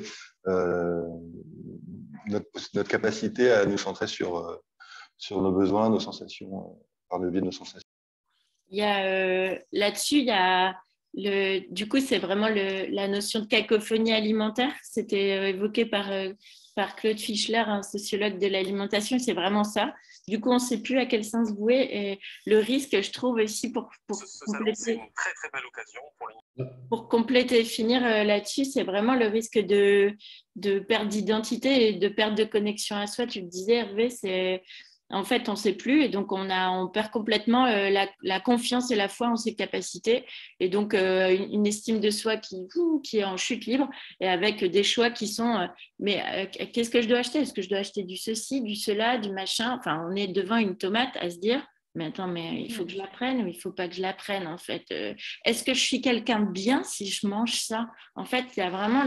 notre capacité à nous centrer sur nos besoins, nos sensations, par le biais de nos sensations.
Là-dessus, il y a du coup, c'est vraiment la notion de cacophonie alimentaire. C'était évoqué par Claude Fischler, un sociologue de l'alimentation. C'est vraiment ça. Du coup, on ne sait plus à quel sens vouer. Et le risque, je trouve aussi, pour compléter, c'est une très, très belle occasion pour compléter, finir là-dessus, c'est vraiment le risque de perte d'identité et de perte de connexion à soi. Tu le disais, Hervé, en fait, on ne sait plus et donc on perd complètement la confiance et la foi en ses capacités et donc une estime de soi qui est en chute libre et avec des choix qui sont mais qu'est-ce que je dois acheter? Est-ce que je dois acheter du ceci, du cela, du machin? Enfin, on est devant une tomate à se dire mais attends, mais il faut que je la prenne ou il ne faut pas que je la prenne en fait. Est-ce que je suis quelqu'un de bien si je mange ça? En fait, il y a vraiment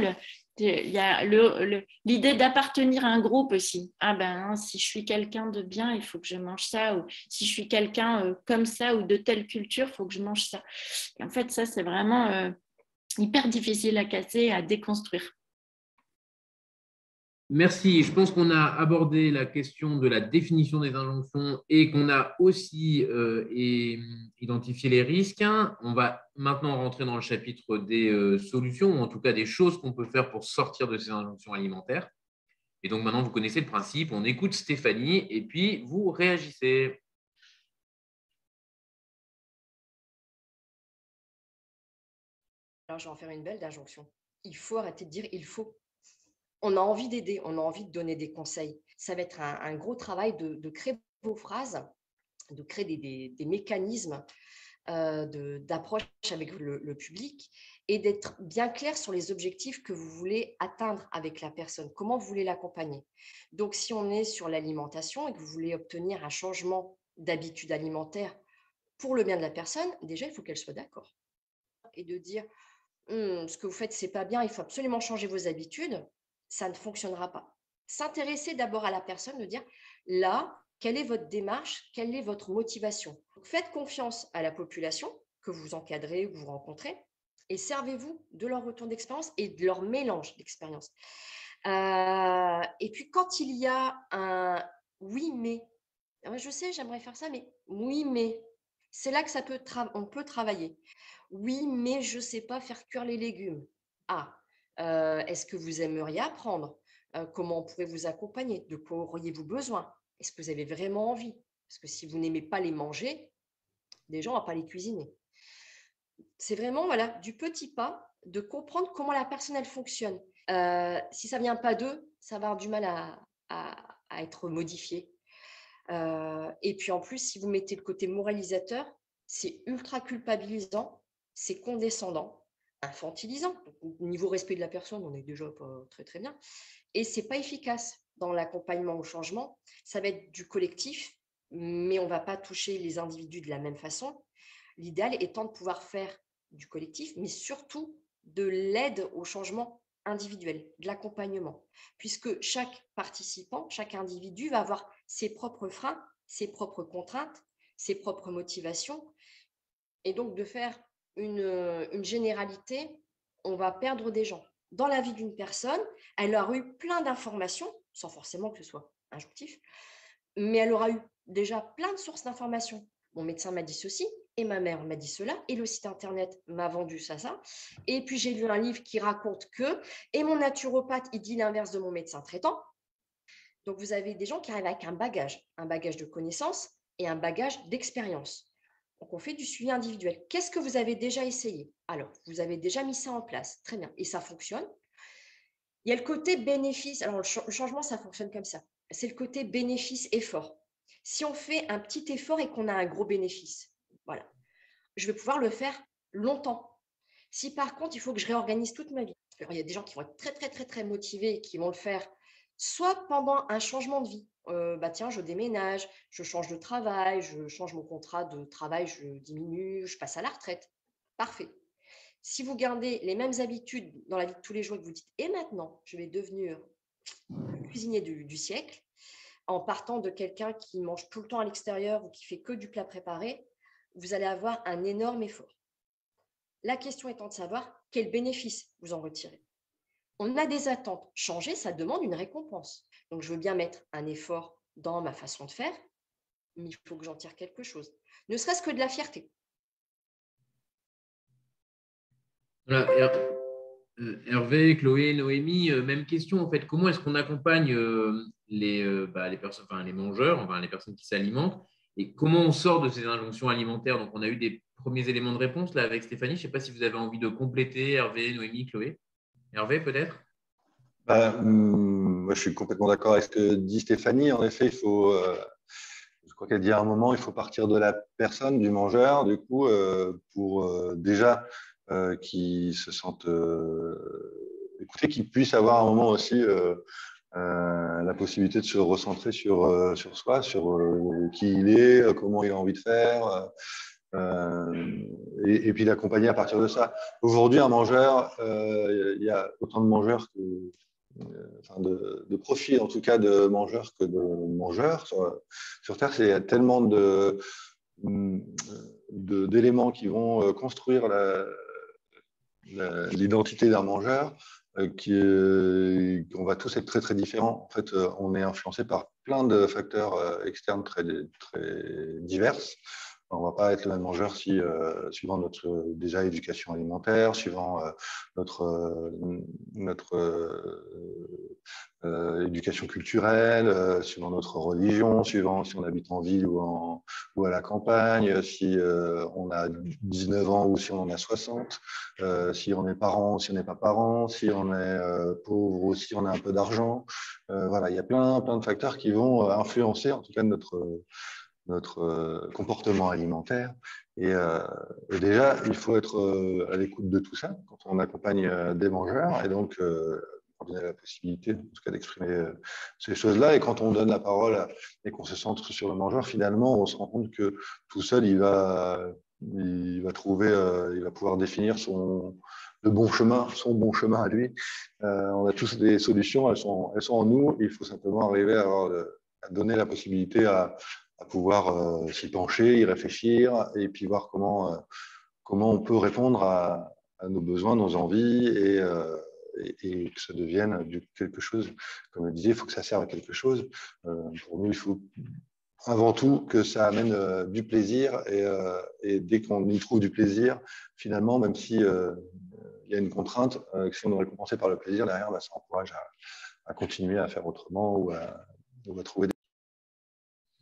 l'idée d'appartenir à un groupe aussi. Ah ben, si je suis quelqu'un de bien, il faut que je mange ça. Ou si je suis quelqu'un comme ça ou de telle culture, il faut que je mange ça. Et en fait, ça, c'est vraiment hyper difficile à casser, à déconstruire.
Merci. Je pense qu'on a abordé la question de la définition des injonctions et qu'on a aussi identifié les risques. On va maintenant rentrer dans le chapitre des solutions, ou en tout cas des choses qu'on peut faire pour sortir de ces injonctions alimentaires. Et donc maintenant, vous connaissez le principe. On écoute Stéphanie et puis vous réagissez.
Alors, je vais en faire une belle d'injonction. Il faut arrêter de dire « il faut ». On a envie d'aider, on a envie de donner des conseils. Ça va être un gros travail de créer vos phrases, de créer des mécanismes d'approche avec le public et d'être bien clair sur les objectifs que vous voulez atteindre avec la personne, comment vous voulez l'accompagner. Donc, si on est sur l'alimentation et que vous voulez obtenir un changement d'habitude alimentaire pour le bien de la personne, déjà, il faut qu'elle soit d'accord. Et de dire ce que vous faites, c'est pas bien, il faut absolument changer vos habitudes, ça ne fonctionnera pas. S'intéresser d'abord à la personne, de dire là, quelle est votre démarche, quelle est votre motivation. Donc, faites confiance à la population que vous encadrez, que vous rencontrez, et servez-vous de leur retour d'expérience et de leur mélange d'expérience. Et puis, quand il y a un oui, mais, je sais, j'aimerais faire ça, mais oui, mais, c'est là que on peut travailler. Oui, mais je ne sais pas faire cuire les légumes. Est-ce que vous aimeriez apprendre? Comment on pourrait vous accompagner? De quoi auriez-vous besoin? Est-ce que vous avez vraiment envie? Parce que si vous n'aimez pas les manger, des gens, on ne va pas les cuisiner. C'est vraiment voilà, du petit pas, de comprendre comment la personne elle fonctionne. Si ça ne vient pas d'eux, ça va avoir du mal à être modifié. Et puis en plus, si vous mettez le côté moralisateur, c'est ultra culpabilisant, c'est condescendant, infantilisant. Donc, niveau respect de la personne, on n'est déjà pas très très bien. Et ce n'est pas efficace dans l'accompagnement au changement. Ça va être du collectif, mais on ne va pas toucher les individus de la même façon. L'idéal étant de pouvoir faire du collectif, mais surtout de l'aide au changement individuel, de l'accompagnement, puisque chaque participant, chaque individu va avoir ses propres freins, ses propres contraintes, ses propres motivations. Et donc, de faire une généralité, on va perdre des gens. Dans la vie d'une personne, elle aura eu plein d'informations, sans forcément que ce soit injonctif, mais elle aura eu déjà plein de sources d'informations. Mon médecin m'a dit ceci, et ma mère m'a dit cela, et le site internet m'a vendu ça. Et puis j'ai lu un livre qui raconte que, et mon naturopathe, il dit l'inverse de mon médecin traitant. Donc vous avez des gens qui arrivent avec un bagage de connaissances et un bagage d'expérience. Donc on fait du suivi individuel. Qu'est-ce que vous avez déjà essayé? Alors, vous avez déjà mis ça en place, très bien, et ça fonctionne. Il y a le côté bénéfice. Alors, le changement, ça fonctionne comme ça. C'est le côté bénéfice-effort. Si on fait un petit effort et qu'on a un gros bénéfice, voilà, je vais pouvoir le faire longtemps. Si par contre, il faut que je réorganise toute ma vie. Alors, il y a des gens qui vont être très, très, très, très motivés et qui vont le faire soit pendant un changement de vie. Tiens, je déménage, je change de travail, je change mon contrat de travail, je diminue, je passe à la retraite. Parfait. Si vous gardez les mêmes habitudes dans la vie de tous les jours et que vous dites « et maintenant, je vais devenir le cuisinier du siècle », en partant de quelqu'un qui mange tout le temps à l'extérieur ou qui fait que du plat préparé, vous allez avoir un énorme effort. La question étant de savoir quel bénéfice vous en retirez. On a des attentes. Changer, ça demande une récompense. Donc, je veux bien mettre un effort dans ma façon de faire, mais il faut que j'en tire quelque chose. Ne serait-ce que de la fierté.
Voilà. Hervé, Chloé, Noémie, même question en fait. Comment est-ce qu'on accompagne les personnes, enfin, les mangeurs, enfin, les personnes qui s'alimentent, et comment on sort de ces injonctions alimentaires? Donc, on a eu des premiers éléments de réponse là avec Stéphanie. Je ne sais pas si vous avez envie de compléter, Hervé, Noémie, Chloé. Hervé, peut-être?
Moi, je suis complètement d'accord avec ce que dit Stéphanie. En effet, il faut, je crois qu'elle dit à un moment, il faut partir de la personne, du mangeur, du coup, pour déjà qu'il se sente écouté, qu'il puisse avoir un moment aussi la possibilité de se recentrer sur soi, sur qui il est, comment il a envie de faire, et puis l'accompagner à partir de ça. Aujourd'hui, un mangeur, il y a autant de mangeurs que de profils en tout cas de mangeurs que de mangeurs sur Terre. Il y a tellement d'éléments qui vont construire l'identité d'un mangeur qu'on va tous être très très différents. En fait, on est influencé par plein de facteurs externes très, très divers. On ne va pas être le même mangeur suivant notre déjà éducation alimentaire, suivant notre éducation culturelle, suivant notre religion, suivant si on habite en ville ou à la campagne, si on a 19 ans ou si on en a 60, si on est parent ou si on n'est pas parent, si on est pauvre ou si on a un peu d'argent. Voilà, il y a plein de facteurs qui vont influencer en tout cas notre comportement alimentaire. Et déjà, il faut être à l'écoute de tout ça quand on accompagne des mangeurs. Et donc, on a la possibilité, en tout cas, d'exprimer ces choses-là. Et quand on donne la parole et qu'on se centre sur le mangeur, finalement, on se rend compte que tout seul, il va trouver, il va pouvoir définir le bon chemin, son bon chemin à lui. On a tous des solutions, elles sont en nous. Il faut simplement arriver à donner la possibilité à pouvoir s'y pencher, y réfléchir et puis voir comment on peut répondre à nos besoins, nos envies et que ça devienne quelque chose. Comme je disais, il faut que ça serve à quelque chose. Pour nous, il faut avant tout que ça amène du plaisir et dès qu'on y trouve du plaisir, finalement, même si il y a une contrainte, si on est récompensé par le plaisir, derrière, ça encourage à continuer à faire autrement ou à trouver des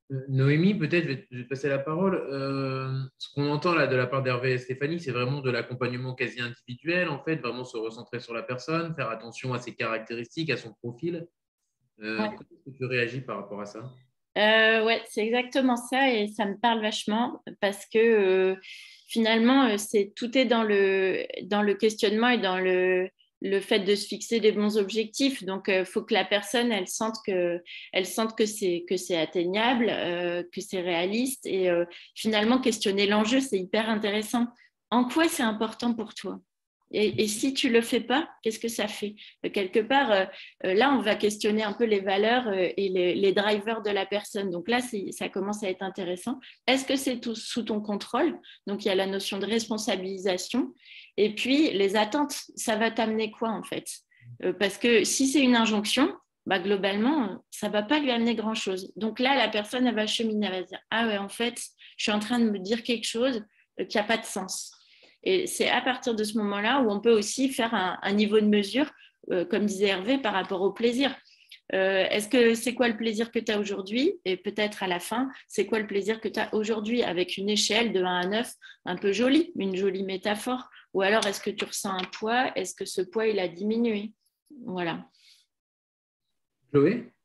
Noémie, peut-être, je vais te passer la parole. Ce qu'on entend là de la part d'Hervé et Stéphanie, c'est vraiment de l'accompagnement quasi individuel, en fait, vraiment se recentrer sur la personne, faire attention à ses caractéristiques, à son profil.
Ouais.
Comment est-ce que tu réagis par rapport à ça?
Ouais, c'est exactement ça et ça me parle vachement parce que finalement, tout est dans le questionnement et dans le fait de se fixer des bons objectifs. Donc, il faut que la personne, elle sente que c'est atteignable, que c'est réaliste et finalement, questionner l'enjeu, c'est hyper intéressant. En quoi c'est important pour toi? Et si tu ne le fais pas, qu'est-ce que ça fait? Quelque part, là, on va questionner un peu les valeurs et les drivers de la personne. Donc là, ça commence à être intéressant. Est-ce que c'est tout sous ton contrôle? Donc, il y a la notion de responsabilisation. Et puis, les attentes, ça va t'amener quoi en fait? Parce que si c'est une injonction, bah, globalement, ça ne va pas lui amener grand-chose. Donc là, la personne, elle va cheminer, elle va se dire, ah ouais, en fait, je suis en train de me dire quelque chose qui n'a pas de sens. Et c'est à partir de ce moment-là où on peut aussi faire un niveau de mesure, comme disait Hervé, par rapport au plaisir. Est-ce que c'est quoi le plaisir que tu as aujourd'hui? Et peut-être à la fin, c'est quoi le plaisir que tu as aujourd'hui avec une échelle de 1 à 9 un peu jolie, une jolie métaphore? Ou alors, est-ce que tu ressens un poids? Est-ce que ce poids, il a diminué? Voilà.
Chloé?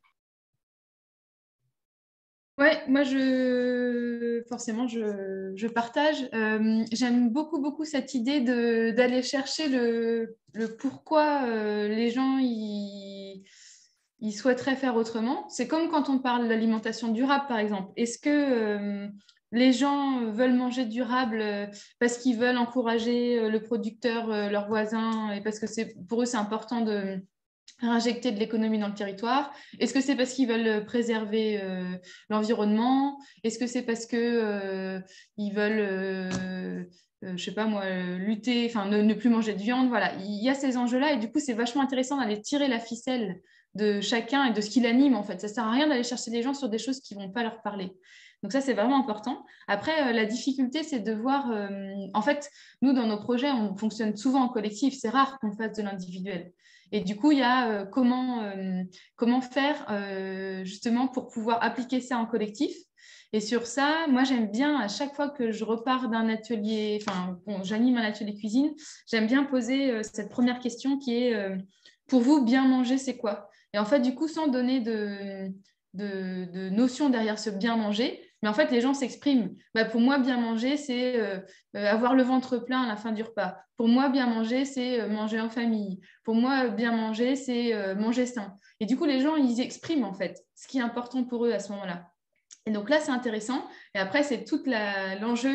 Ouais, moi forcément je partage. J'aime beaucoup cette idée d'aller chercher le pourquoi les gens ils souhaiteraient faire autrement. C'est comme quand on parle d'alimentation durable, par exemple. Est-ce que les gens veulent manger durable parce qu'ils veulent encourager le producteur, leur voisin, et parce que pour eux c'est important de injecter de l'économie dans le territoire? Est-ce que c'est parce qu'ils veulent préserver l'environnement? Est-ce que c'est parce que ils veulent, je sais pas moi, lutter, enfin ne plus manger de viande? Voilà, il y a ces enjeux-là et du coup c'est vachement intéressant d'aller tirer la ficelle de chacun et de ce qui l'anime en fait. Ça sert à rien d'aller chercher des gens sur des choses qui vont pas leur parler. Donc ça, c'est vraiment important. Après, la difficulté, c'est de voir... en fait, nous, dans nos projets, on fonctionne souvent en collectif. C'est rare qu'on fasse de l'individuel. Et du coup, il y a comment faire justement pour pouvoir appliquer ça en collectif. Et sur ça, moi, j'aime bien, à chaque fois que je repars d'un atelier, enfin, bon, j'anime un atelier cuisine, j'aime bien poser cette première question qui est, pour vous, bien manger, c'est quoi? Et en fait, du coup, sans donner de notion derrière ce bien manger, mais en fait, les gens s'expriment. Bah, pour moi, bien manger, c'est avoir le ventre plein à la fin du repas. Pour moi, bien manger, c'est manger en famille. Pour moi, bien manger, c'est manger sain. Et du coup, les gens, ils expriment en fait ce qui est important pour eux à ce moment-là. Et donc là, c'est intéressant. Et après, c'est tout l'enjeu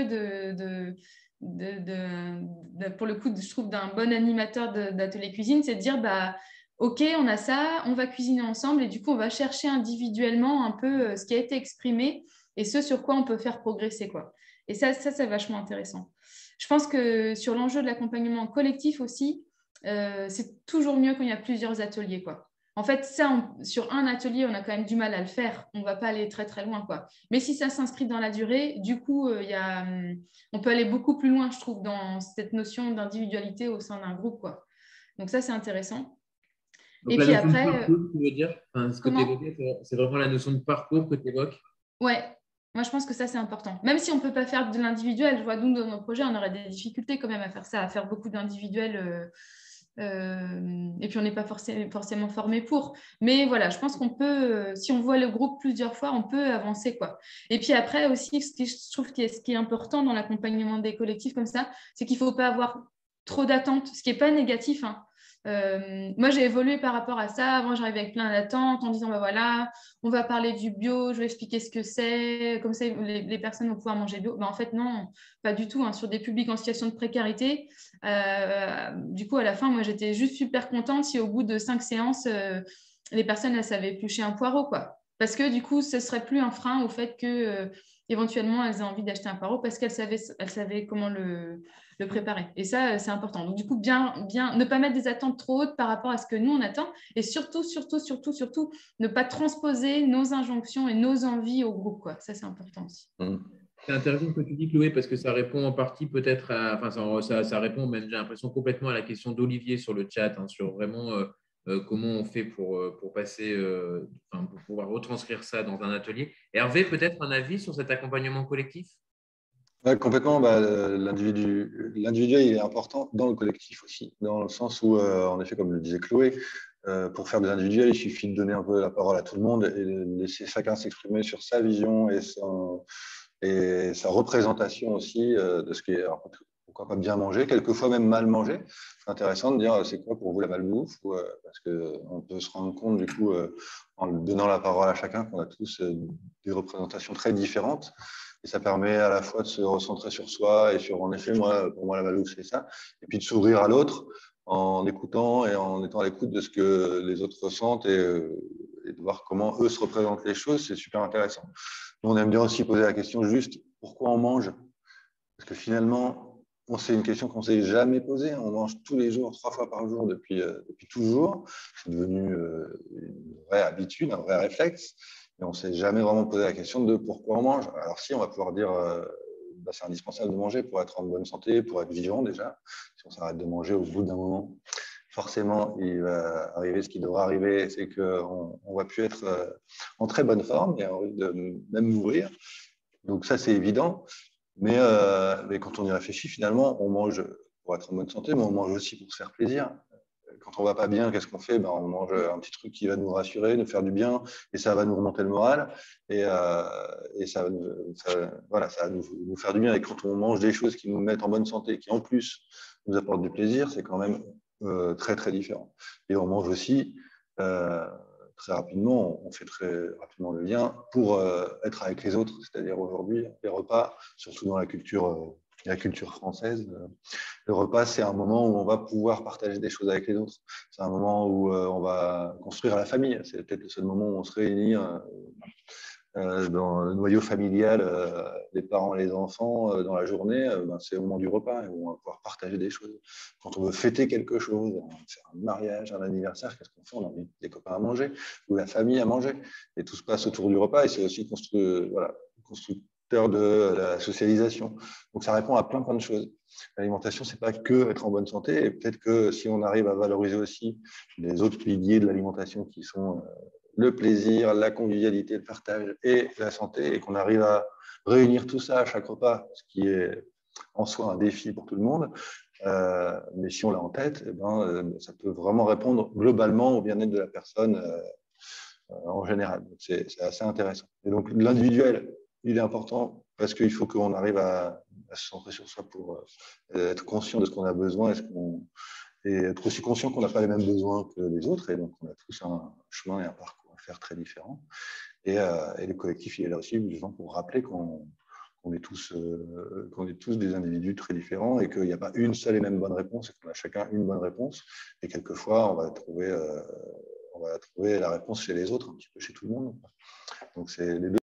pour le coup, je trouve, d'un bon animateur d'atelier cuisine, c'est de dire, bah, OK, on a ça, on va cuisiner ensemble et du coup, on va chercher individuellement un peu ce qui a été exprimé et ce sur quoi on peut faire progresser, quoi. Et ça c'est vachement intéressant. Je pense que sur l'enjeu de l'accompagnement collectif aussi, c'est toujours mieux quand il y a plusieurs ateliers, quoi. En fait, ça, sur un atelier, on a quand même du mal à le faire. On ne va pas aller très, très loin, quoi. Mais si ça s'inscrit dans la durée, du coup, on peut aller beaucoup plus loin, je trouve, dans cette notion d'individualité au sein d'un groupe, quoi. Donc ça, c'est intéressant.
Donc,
et
la
puis
notion de
après,
parcours, tu veux dire, enfin, ce que tu
comment?
évoquais, c'est vraiment la notion de parcours que tu évoques.
Ouais, moi je pense que ça c'est important. Même si on ne peut pas faire de l'individuel, je vois nous dans nos projets, on aurait des difficultés quand même à faire ça, à faire beaucoup d'individuels. Et puis on n'est pas forcément formé pour. Mais voilà, je pense qu'on peut, si on voit le groupe plusieurs fois, on peut avancer, quoi. Et puis après aussi, ce qui, je trouve ce qui est important dans l'accompagnement des collectifs comme ça, c'est qu'il ne faut pas avoir trop d'attentes, ce qui n'est pas négatif, hein. Moi, j'ai évolué par rapport à ça. Avant, j'arrivais avec plein d'attentes en disant, bah voilà, on va parler du bio, je vais expliquer ce que c'est, comme ça, les personnes vont pouvoir manger bio. Bah, en fait, non, pas du tout, hein. Sur des publics en situation de précarité, du coup, à la fin, moi, j'étais juste super contente si au bout de 5 séances, les personnes, elles savaient éplucher un poireau, quoi. Parce que du coup, ce serait plus un frein au fait que éventuellement, elles aient envie d'acheter un poireau parce qu'elles savaient comment le préparer. Et ça, c'est important. Donc, du coup, bien, ne pas mettre des attentes trop hautes par rapport à ce que nous, on attend. Et surtout, ne pas transposer nos injonctions et nos envies au groupe, quoi. Ça, c'est important aussi.
C'est intéressant ce que tu dis, Chloé, parce que ça répond en partie peut-être à… Enfin, ça répond même, j'ai l'impression, complètement à la question d'Olivier sur le chat, hein, sur vraiment comment on fait pour passer, pour pouvoir retranscrire ça dans un atelier. Hervé, peut-être un avis sur cet accompagnement collectif?
Ouais, complètement. L'individuel, il est important dans le collectif aussi, dans le sens où, en effet, comme le disait Chloé, pour faire des individuels, il suffit de donner un peu la parole à tout le monde et de laisser chacun s'exprimer sur sa vision et sa représentation aussi de ce qui est, alors, pourquoi pas bien manger, quelquefois même mal manger. C'est intéressant de dire c'est quoi pour vous la malbouffe, parce qu'on peut se rendre compte du coup en donnant la parole à chacun qu'on a tous des représentations très différentes. Et ça permet à la fois de se recentrer sur soi et sur, en effet, pour moi, la malbouffe, c'est ça. Et puis de s'ouvrir à l'autre en écoutant et en étant à l'écoute de ce que les autres ressentent et de voir comment eux se représentent les choses. C'est super intéressant. Nous, on aime bien aussi poser la question juste pourquoi on mange. Parce que finalement, c'est une question qu'on ne s'est jamais posée. On mange tous les jours, 3 fois par jour depuis toujours. C'est devenu une vraie habitude, un vrai réflexe. Et on ne s'est jamais vraiment posé la question de pourquoi on mange. Alors si, on va pouvoir dire c'est indispensable de manger pour être en bonne santé, pour être vivant déjà. Si on s'arrête de manger au bout d'un moment, forcément, il va arriver ce qui devra arriver, c'est qu'on ne va plus être en très bonne forme et a envie de même mourir. Donc ça, c'est évident. Mais quand on y réfléchit, finalement, on mange pour être en bonne santé, mais on mange aussi pour se faire plaisir. Quand on ne va pas bien, qu'est-ce qu'on fait? On mange un petit truc qui va nous rassurer, nous faire du bien, et ça va nous remonter le moral, et ça va nous faire du bien. Et quand on mange des choses qui nous mettent en bonne santé, qui en plus nous apportent du plaisir, c'est quand même très, très différent. Et on mange aussi très rapidement, on fait très rapidement le lien pour être avec les autres. C'est-à-dire aujourd'hui, les repas, surtout dans la culture française, le repas, c'est un moment où on va pouvoir partager des choses avec les autres. C'est un moment où on va construire la famille. C'est peut-être le seul moment où on se réunit dans le noyau familial, les parents et les enfants, dans la journée. C'est au moment du repas où on va pouvoir partager des choses. Quand on veut fêter quelque chose, faire un mariage, un anniversaire, qu'est-ce qu'on fait? On invite des copains à manger ou la famille à manger. Et tout se passe autour du repas et c'est aussi constructeur de la socialisation. Donc ça répond à plein de choses. L'alimentation, c'est pas que être en bonne santé. Et peut-être que si on arrive à valoriser aussi les autres piliers de l'alimentation qui sont le plaisir, la convivialité, le partage et la santé, et qu'on arrive à réunir tout ça à chaque repas, ce qui est en soi un défi pour tout le monde. Mais si on l'a en tête, ça peut vraiment répondre globalement au bien-être de la personne en général. C'est assez intéressant. Et donc l'individuel, il est important parce qu'il faut qu'on arrive à se centrer sur soi pour être conscient de ce qu'on a besoin et être aussi conscient qu'on n'a pas les mêmes besoins que les autres. Et donc, on a tous un chemin et un parcours à faire très différents. Et le collectif, il est là aussi justement pour rappeler qu'on est tous des individus très différents et qu'il n'y a pas une seule et même bonne réponse, et qu'on a chacun une bonne réponse. Et quelquefois, on va trouver la réponse chez les autres, un petit peu chez tout le monde. Donc, c'est les deux.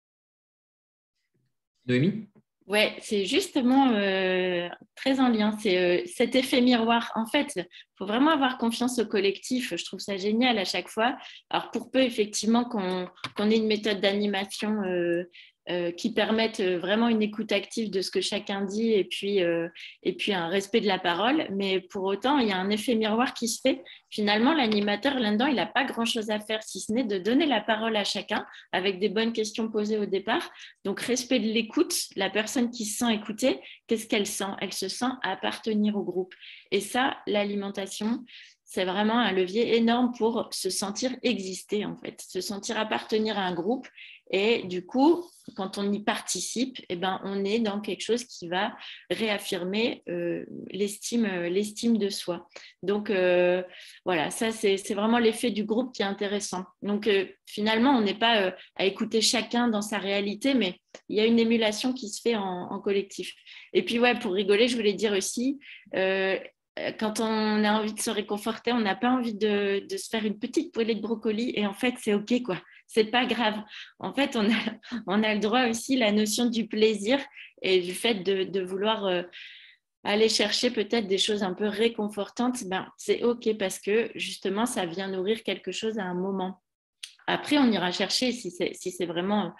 Noémie?
Ouais, c'est justement très en lien. C'est cet effet miroir. En fait, il faut vraiment avoir confiance au collectif. Je trouve ça génial à chaque fois. Alors, pour peu, effectivement, qu'on ait une méthode d'animation qui permette vraiment une écoute active de ce que chacun dit et puis un respect de la parole. Mais pour autant, il y a un effet miroir qui se fait. Finalement, l'animateur, là-dedans, il n'a pas grand-chose à faire, si ce n'est de donner la parole à chacun avec des bonnes questions posées au départ. Donc, respect de l'écoute, la personne qui se sent écoutée, qu'est-ce qu'elle sent? Elle se sent appartenir au groupe. Et ça, l'alimentation, c'est vraiment un levier énorme pour se sentir exister, en fait, se sentir appartenir à un groupe. Et du coup, quand on y participe, on est dans quelque chose qui va réaffirmer l'estime de soi. Donc, voilà, ça, c'est vraiment l'effet du groupe qui est intéressant. Donc, finalement, on n'est pas à écouter chacun dans sa réalité, mais il y a une émulation qui se fait en collectif. Et puis, ouais, pour rigoler, je voulais dire aussi, quand on a envie de se réconforter, on n'a pas envie de se faire une petite poêlée de brocoli et en fait, c'est OK, quoi. C'est pas grave. En fait, on a le droit aussi, la notion du plaisir et du fait de vouloir aller chercher peut-être des choses un peu réconfortantes, c'est OK parce que justement, ça vient nourrir quelque chose à un moment. Après, on ira chercher si c'est vraiment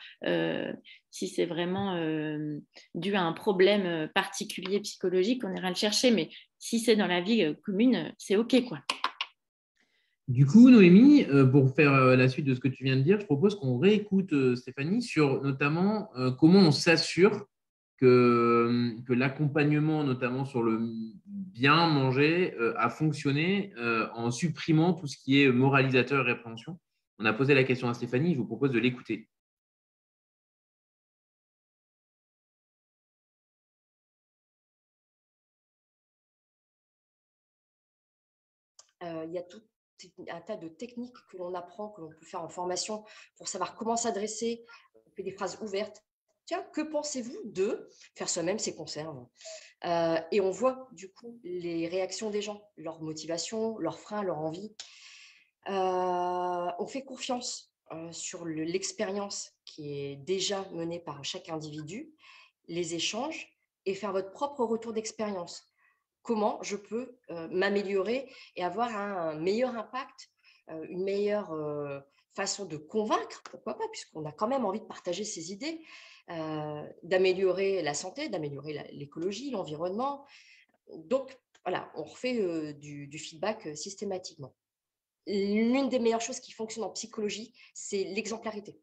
dû à un problème particulier psychologique, on ira le chercher. Mais si c'est dans la vie commune, c'est OK, quoi.
Du coup, Noémie, pour faire la suite de ce que tu viens de dire, je propose qu'on réécoute Stéphanie sur notamment comment on s'assure que l'accompagnement, notamment sur le bien manger, a fonctionné en supprimant tout ce qui est moralisateur et répréhension. On a posé la question à Stéphanie, je vous propose de l'écouter.
Il y a tout un tas de techniques que l'on apprend, que l'on peut faire en formation pour savoir comment s'adresser. On fait des phrases ouvertes. Tiens, que pensez-vous de faire soi-même ses conserves? Et on voit du coup les réactions des gens, leur motivation, leurs freins, leur envie. On fait confiance sur l'expérience qui est déjà menée par chaque individu, les échanges et faire votre propre retour d'expérience. Comment je peux m'améliorer et avoir un meilleur impact, une meilleure façon de convaincre, pourquoi pas, puisqu'on a quand même envie de partager ses idées, d'améliorer la santé, d'améliorer l'écologie, l'environnement. Donc, voilà, on refait du feedback systématiquement. L'une des meilleures choses qui fonctionne en psychologie, c'est l'exemplarité.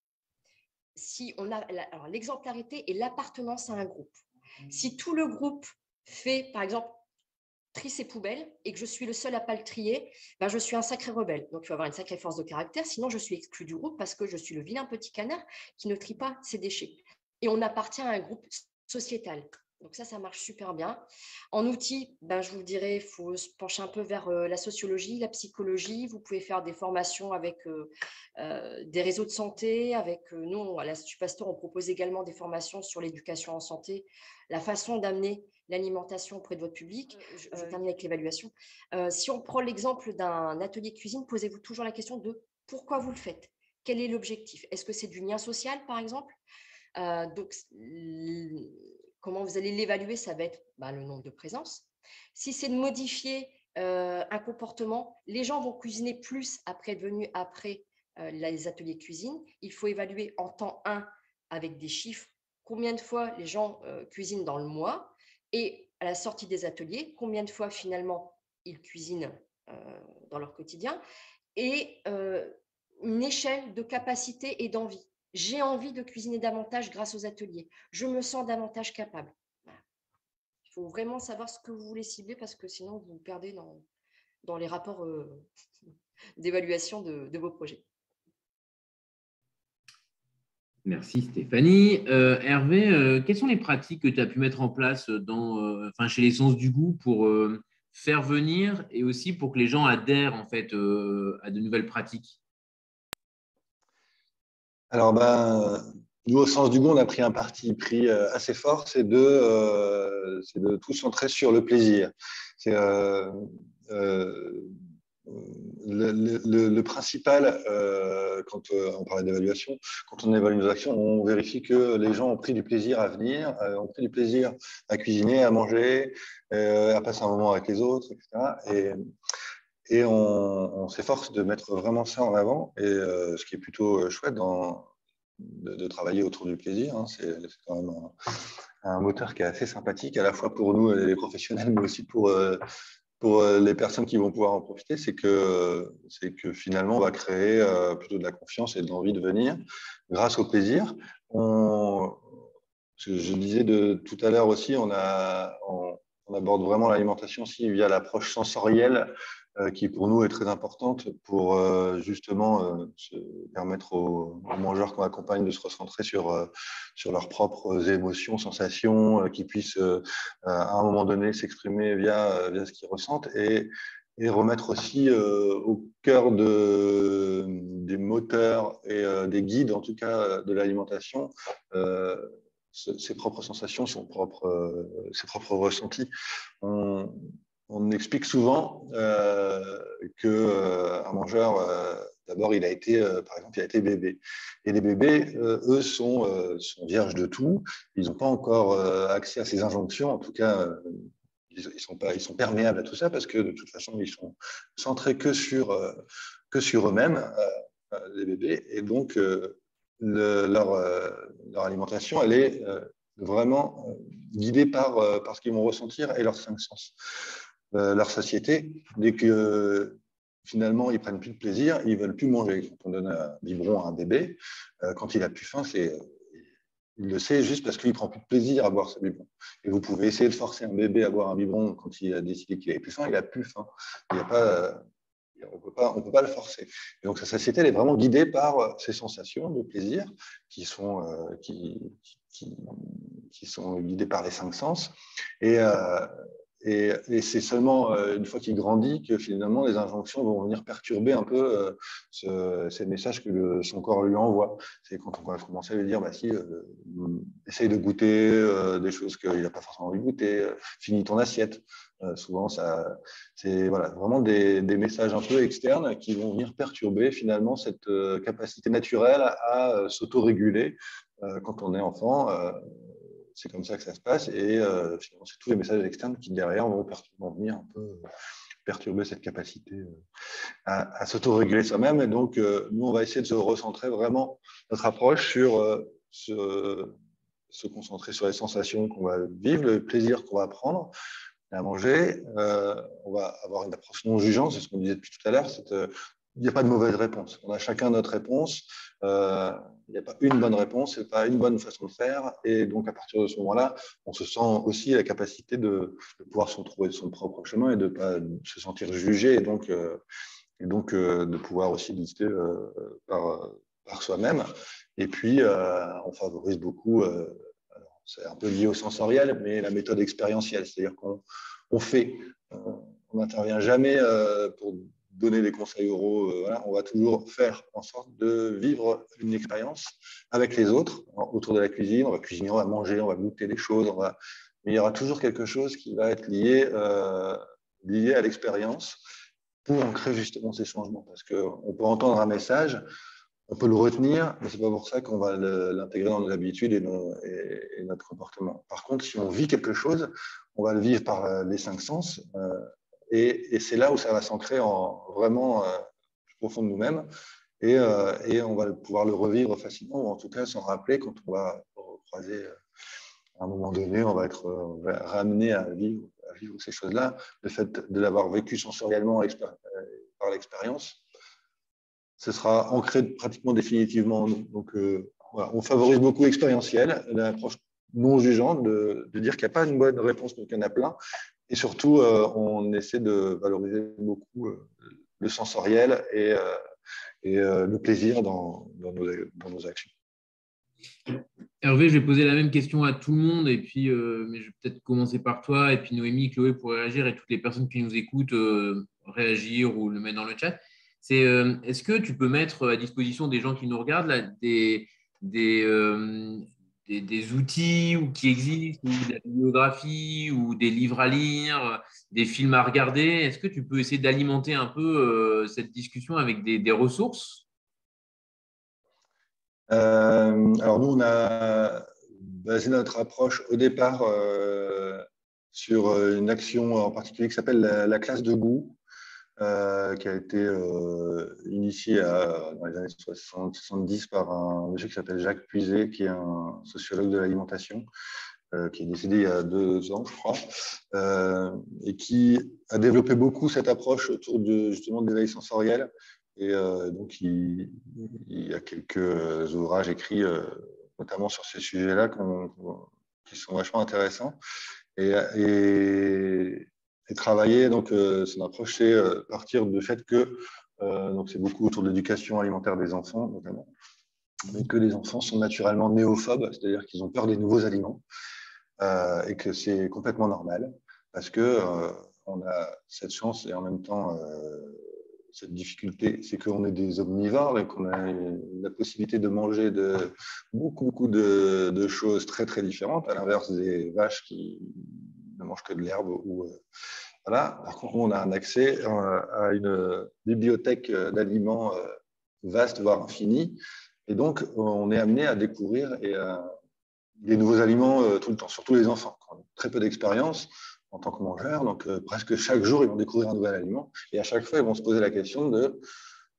Si on a, alors, l'exemplarité et l'appartenance à un groupe. Si tout le groupe fait, par exemple, trie ses poubelles et que je suis le seul à ne pas le trier, ben je suis un sacré rebelle. Donc, il faut avoir une sacrée force de caractère. Sinon, je suis exclu du groupe parce que je suis le vilain petit canard qui ne trie pas ses déchets. Et on appartient à un groupe sociétal. Donc ça marche super bien. En outils, ben, je vous dirais, il faut se pencher un peu vers la sociologie, la psychologie. Vous pouvez faire des formations avec des réseaux de santé. Avec nous, à l'Institut Pasteur, on propose également des formations sur l'éducation en santé, la façon d'amener l'alimentation auprès de votre public. Je termine avec l'évaluation. Si on prend l'exemple d'un atelier de cuisine, posez-vous toujours la question de pourquoi vous le faites? Quel est l'objectif? Est-ce que c'est du lien social, par exemple? Donc, comment vous allez l'évaluer? Ça va être le nombre de présences. Si c'est de modifier un comportement, les gens vont cuisiner plus après être venus après les ateliers de cuisine. Il faut évaluer en temps 1 avec des chiffres combien de fois les gens cuisinent dans le mois et à la sortie des ateliers, combien de fois finalement ils cuisinent dans leur quotidien et une échelle de capacité et d'envie. J'ai envie de cuisiner davantage grâce aux ateliers. Je me sens davantage capable. Voilà. Il faut vraiment savoir ce que vous voulez cibler parce que sinon, vous vous perdez dans les rapports d'évaluation de vos projets.
Merci Stéphanie. Hervé, quelles sont les pratiques que tu as pu mettre en place chez les Sens du Goût pour faire venir et aussi pour que les gens adhèrent en fait, à de nouvelles pratiques?
Alors, nous, au Sens du Goût, on a pris un parti pris assez fort, c'est de tout centrer sur le plaisir. C'est le principal, quand on parlait d'évaluation, quand on évalue nos actions, on vérifie que les gens ont pris du plaisir à venir, ont pris du plaisir à cuisiner, à manger, à passer un moment avec les autres, etc. Et on s'efforce de mettre vraiment ça en avant, et ce qui est plutôt chouette de travailler autour du plaisir. Hein. C'est quand même un moteur qui est assez sympathique, à la fois pour nous, les professionnels, mais aussi pour les personnes qui vont pouvoir en profiter. C'est que finalement, on va créer plutôt de la confiance et de l'envie de venir grâce au plaisir. Je disais tout à l'heure aussi, on aborde vraiment l'alimentation aussi via l'approche sensorielle qui pour nous est très importante pour justement se permettre aux mangeurs qu'on accompagne de se recentrer sur leurs propres émotions, sensations, qui puissent à un moment donné s'exprimer via ce qu'ils ressentent et remettre aussi au cœur des moteurs et des guides, en tout cas de l'alimentation, ses propres sensations, ses propres ressentis. On explique souvent qu'un mangeur, d'abord, il a été bébé. Et les bébés, eux, sont vierges de tout. Ils n'ont pas encore accès à ces injonctions. En tout cas, ils sont perméables à tout ça parce que de toute façon, ils sont centrés que sur eux-mêmes, les bébés. Et donc, leur alimentation, elle est vraiment guidée par ce qu'ils vont ressentir et leurs 5 sens. Leur satiété, dès que finalement, ils prennent plus de plaisir, ils veulent plus manger. Quand on donne un biberon à un bébé, quand il a plus faim, il le sait juste parce qu'il prend plus de plaisir à boire ce biberon. Et vous pouvez essayer de forcer un bébé à boire un biberon quand il a décidé qu'il avait plus faim, il a plus faim. Il y a pas, on peut pas le forcer. Et donc, sa satiété, elle est vraiment guidée par ces sensations de plaisir qui sont guidées par les 5 sens. Et c'est seulement une fois qu'il grandit que finalement les injonctions vont venir perturber un peu ces messages que son corps lui envoie. C'est quand on va commencer à lui dire, bah, si, essaye de goûter des choses qu'il n'a pas forcément envie de goûter, finis ton assiette. Souvent, c'est voilà, vraiment des messages un peu externes qui vont venir perturber finalement cette capacité naturelle à s'autoréguler quand on est enfant. C'est comme ça que ça se passe et finalement, c'est tous les messages externes qui derrière vont venir un peu perturber cette capacité à s'autoréguler soi-même. Et donc, nous, on va essayer de se recentrer vraiment notre approche sur se concentrer sur les sensations qu'on va vivre, le plaisir qu'on va prendre à manger. On va avoir une approche non jugeante, c'est ce qu'on disait depuis tout à l'heure. Il n'y a pas de mauvaise réponse. On a chacun notre réponse. Il n'y a pas une bonne réponse, il n'y a pas une bonne façon de faire. Et donc, à partir de ce moment-là, on se sent aussi la capacité de pouvoir se trouver son propre chemin et de ne pas se sentir jugé et donc de pouvoir aussi lister par soi-même. Et puis, on favorise beaucoup, c'est un peu lié au sensoriel, mais la méthode expérientielle, c'est-à-dire qu'on fait, on n'intervient jamais pour donner des conseils oraux, voilà. On va toujours faire en sorte de vivre une expérience avec les autres autour de la cuisine. On va cuisiner, on va manger, on va goûter des choses, mais il y aura toujours quelque chose qui va être lié à l'expérience pour ancrer justement ces changements. Parce qu'on peut entendre un message, on peut le retenir, mais ce n'est pas pour ça qu'on va l'intégrer dans nos habitudes et notre comportement. Par contre, si on vit quelque chose, on va le vivre par les 5 sens. Et c'est là où ça va s'ancrer vraiment plus profond de nous-mêmes. Et on va pouvoir le revivre facilement, ou en tout cas s'en rappeler quand on va recroiser à un moment donné, on va être ramené à vivre ces choses-là. Le fait de l'avoir vécu sensoriellement par l'expérience, ce sera ancré pratiquement définitivement en nous. Donc, voilà, on favorise beaucoup l'expérientiel, l'approche non jugeante, de dire qu'il n'y a pas une bonne réponse, mais qu'il y en a plein. Et surtout, on essaie de valoriser beaucoup le sensoriel et le plaisir dans nos actions.
Hervé, je vais poser la même question à tout le monde, et puis, mais je vais peut-être commencer par toi, et puis Noémie, Chloé pourraient réagir, et toutes les personnes qui nous écoutent réagir ou le mettre dans le chat. Est-ce que tu peux mettre à disposition des gens qui nous regardent là, des outils qui existent, ou de la bibliographie, ou des livres à lire, des films à regarder? Est-ce que tu peux essayer d'alimenter un peu cette discussion avec des ressources?
Alors nous, on a basé notre approche au départ sur une action en particulier qui s'appelle la classe de goût, qui a été initiée dans les années 60-70 par un monsieur qui s'appelle Jacques Puiset, qui est un sociologue de l'alimentation, qui est décédé il y a 2 ans, je crois, et qui a développé beaucoup cette approche autour justement de l'éveil sensoriel. Et donc, il y a quelques ouvrages écrits, notamment sur ces sujets-là, qui sont vachement intéressants. Et travailler, donc, son approche, c'est partir du fait que, donc c'est beaucoup autour de l'éducation alimentaire des enfants, notamment, mais que les enfants sont naturellement néophobes, c'est-à-dire qu'ils ont peur des nouveaux aliments, et que c'est complètement normal, parce que on a cette chance et en même temps cette difficulté, c'est qu'on est des omnivores et qu'on a la possibilité de manger beaucoup de choses très, très différentes, à l'inverse des vaches qui ne mangent que de l'herbe. Voilà. Par contre, on a un accès à une bibliothèque d'aliments vaste, voire infinie. Et donc, on est amené à découvrir des nouveaux aliments tout le temps, surtout les enfants, qui ont très peu d'expérience en tant que mangeurs. Donc, presque chaque jour, ils vont découvrir un nouvel aliment. Et à chaque fois, ils vont se poser la question de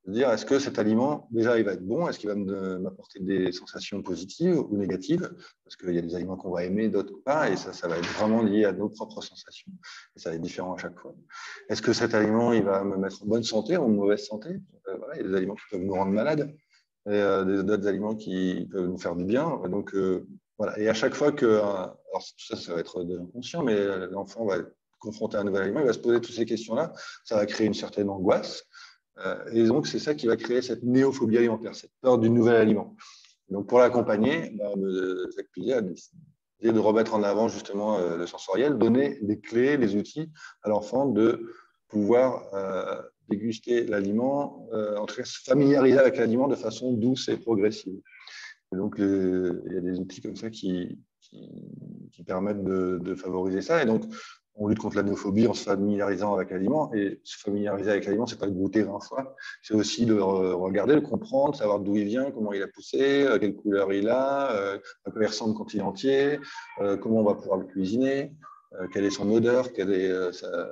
de dire est-ce que cet aliment, déjà, il va être bon, est-ce qu'il va m'apporter des sensations positives ou négatives, parce qu'il y a des aliments qu'on va aimer, d'autres pas, et ça va être vraiment lié à nos propres sensations, et ça va être différent à chaque fois. Est-ce que cet aliment, il va me mettre en bonne santé ou en mauvaise santé? Voilà, il y a des aliments qui peuvent nous rendre malades, et d'autres aliments qui peuvent nous faire du bien. Donc, voilà. Et à chaque fois que, alors tout ça, ça va être de l'inconscient, mais l'enfant va être confronté à un nouvel aliment, il va se poser toutes ces questions-là, ça va créer une certaine angoisse. Et donc, c'est ça qui va créer cette néophobie alimentaire, cette peur du nouvel aliment. Donc, pour l'accompagner, Jacques Puzet a décidé de remettre en avant justement le sensoriel, donner des clés, des outils à l'enfant de pouvoir déguster l'aliment, en tout cas se familiariser avec l'aliment de façon douce et progressive. Et donc, il y a des outils comme ça qui permettent de favoriser ça. Et donc, on lutte contre la néophobie en se familiarisant avec l'aliment. Et se familiariser avec l'aliment, ce n'est pas le goûter 20 fois, c'est aussi le regarder, le comprendre, savoir d'où il vient, comment il a poussé, quelle couleur il a, à quoi il ressemble quand il est entier, comment on va pouvoir le cuisiner, quelle est son odeur, quelle est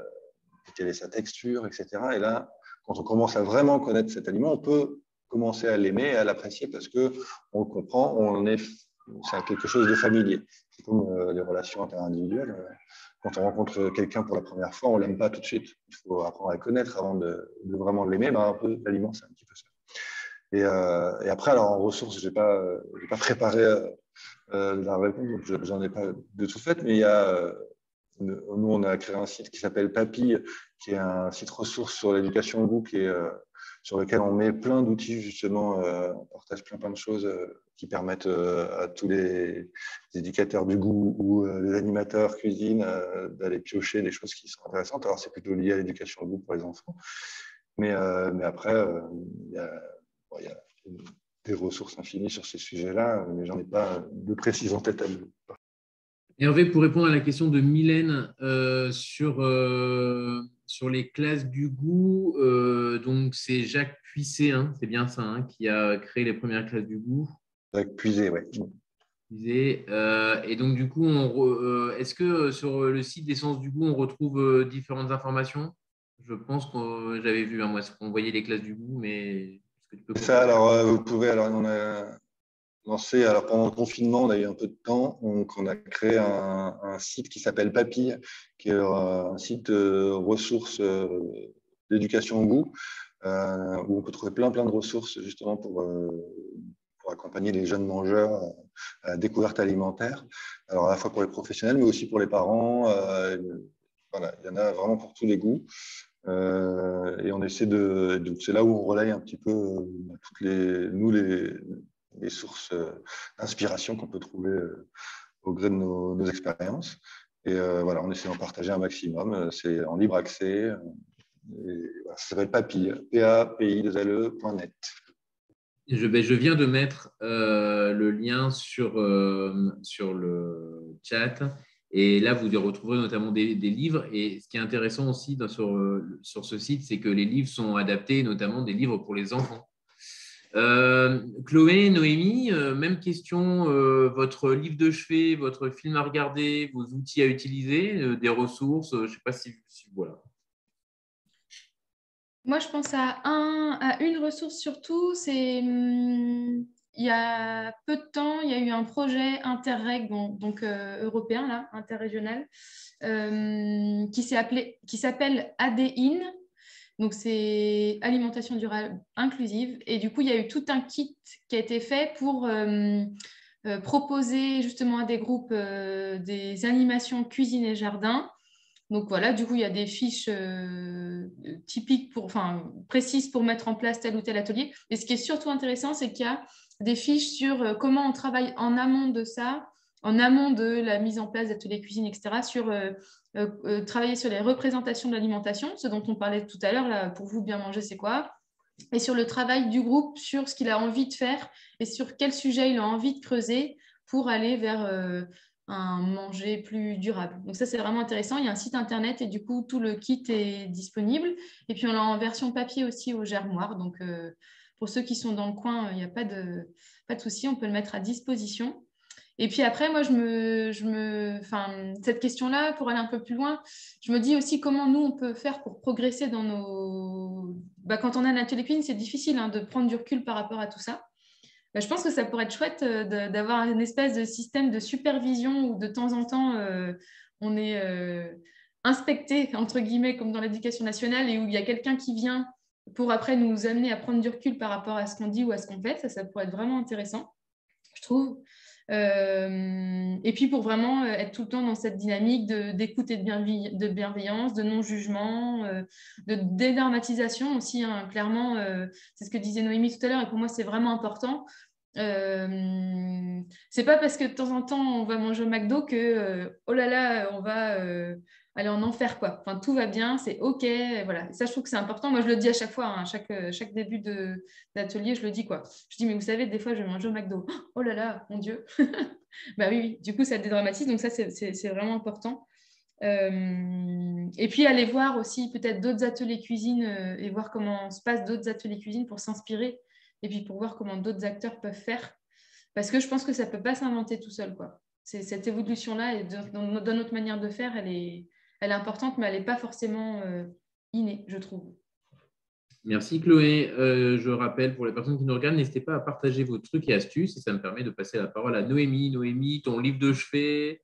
sa texture, etc. Et là, quand on commence à vraiment connaître cet aliment, on peut commencer à l'aimer et à l'apprécier parce qu'on le comprend, c'est quelque chose de familier. C'est comme les relations interindividuelles. Quand on rencontre quelqu'un pour la première fois, on ne l'aime pas tout de suite. Il faut apprendre à le connaître avant de vraiment l'aimer. Un peu l'aliment, c'est un petit peu ça. Et après, alors en ressources, je n'ai pas préparé la réponse, donc je n'en ai pas de tout fait, mais il y a, nous, on a créé un site qui s'appelle Papille, qui est un site ressources sur l'éducation au goût, sur lequel on met plein d'outils, justement, on partage plein de choses qui permettent à tous les éducateurs du goût ou les animateurs cuisine d'aller piocher des choses qui sont intéressantes. Alors, c'est plutôt lié à l'éducation au goût pour les enfants. Mais après, il y a des ressources infinies sur ces sujets-là, mais j'en ai pas de précises en tête à vous.
Hervé, pour répondre à la question de Mylène sur les classes du goût, donc c'est Jacques Puisset, hein, c'est bien ça, hein, qui a créé les premières classes du goût.
Jacques Puisset, oui.
Et donc, du coup, est-ce que sur le site d'Essence du goût, on retrouve différentes informations? Je pense que j'avais vu, hein, moi, qu'on voyait les classes du goût, mais est-ce que tu peux...
Ça, alors, vous pouvez, alors, on a lancé, alors pendant le confinement, on a eu un peu de temps, donc on a créé un site qui s'appelle Papille, qui est un site de ressources d'éducation au goût, où on peut trouver plein de ressources justement pour accompagner les jeunes mangeurs à la découverte alimentaire. Alors à la fois pour les professionnels, mais aussi pour les parents. Voilà, il y en a vraiment pour tous les goûts. Et on essaie donc c'est là où on relaye un petit peu toutes les sources d'inspiration qu'on peut trouver au gré de nos expériences. Et voilà, on essaie d'en partager un maximum. C'est en libre accès. Et voilà, ça s'appelle Papille, papille.net.
Je viens de mettre le lien sur le chat. Et là, vous retrouverez notamment des livres. Et ce qui est intéressant aussi sur ce site, c'est que les livres sont adaptés, notamment des livres pour les enfants. Chloé, Noémie, même question. Votre livre de chevet, votre film à regarder, vos outils à utiliser, des ressources, je ne sais pas si voilà.
Moi, je pense à une ressource surtout, c'est il y a peu de temps, il y a eu un projet Interreg, donc européen, là, interrégional, qui s'appelle ADIN. Donc, c'est alimentation durable inclusive. Et du coup, il y a eu tout un kit qui a été fait pour proposer justement à des groupes des animations cuisine et jardin. Donc voilà, du coup, il y a des fiches précises pour mettre en place tel ou tel atelier. Et ce qui est surtout intéressant, c'est qu'il y a des fiches sur comment on travaille en amont de ça, en amont de la mise en place d'ateliers cuisine, etc., sur travailler sur les représentations de l'alimentation, ce dont on parlait tout à l'heure, là, pour vous, bien manger, c'est quoi? Et sur le travail du groupe, sur ce qu'il a envie de faire et sur quel sujet il a envie de creuser pour aller vers un manger plus durable. Donc ça, c'est vraiment intéressant. Il y a un site internet et du coup, tout le kit est disponible. Et puis, on l'a en version papier aussi au Germoire. Donc, pour ceux qui sont dans le coin, il n'y a pas de souci. On peut le mettre à disposition. Et puis après, moi, cette question-là, pour aller un peu plus loin, je me dis aussi comment nous, on peut faire pour progresser dans quand on a un atelier cuisine, c'est difficile de prendre du recul par rapport à tout ça. Je pense que ça pourrait être chouette d'avoir une espèce de système de supervision où de temps en temps, on est inspecté, entre guillemets, comme dans l'éducation nationale, et où il y a quelqu'un qui vient pour après nous amener à prendre du recul par rapport à ce qu'on dit ou à ce qu'on fait. Ça pourrait être vraiment intéressant, je trouve. Et puis pour vraiment être tout le temps dans cette dynamique d'écoute et de bienveillance, de non-jugement, de dédramatisation aussi, clairement, c'est ce que disait Noémie tout à l'heure, et pour moi c'est vraiment important. C'est pas parce que de temps en temps on va manger au McDo que oh là là on va aller en enfer, quoi. Enfin, tout va bien, c'est OK, voilà. Et ça, je trouve que c'est important. Moi, je le dis à chaque fois, chaque début d'atelier, je le dis, quoi. Je dis, mais vous savez, des fois, je vais manger au McDo. Oh là là, mon Dieu. Bah oui. Du coup, ça dédramatise. Donc ça, c'est vraiment important. Et puis, aller voir aussi peut-être d'autres ateliers cuisine et voir comment se passent d'autres ateliers cuisine pour s'inspirer et puis pour voir comment d'autres acteurs peuvent faire. Parce que je pense que ça ne peut pas s'inventer tout seul, quoi. Cette évolution-là, dans notre manière de faire, elle est importante, mais elle n'est pas forcément innée, je trouve.
Merci Chloé. Je rappelle pour les personnes qui nous regardent, n'hésitez pas à partager vos trucs et astuces et ça me permet de passer la parole à Noémie. Noémie, ton livre de chevet,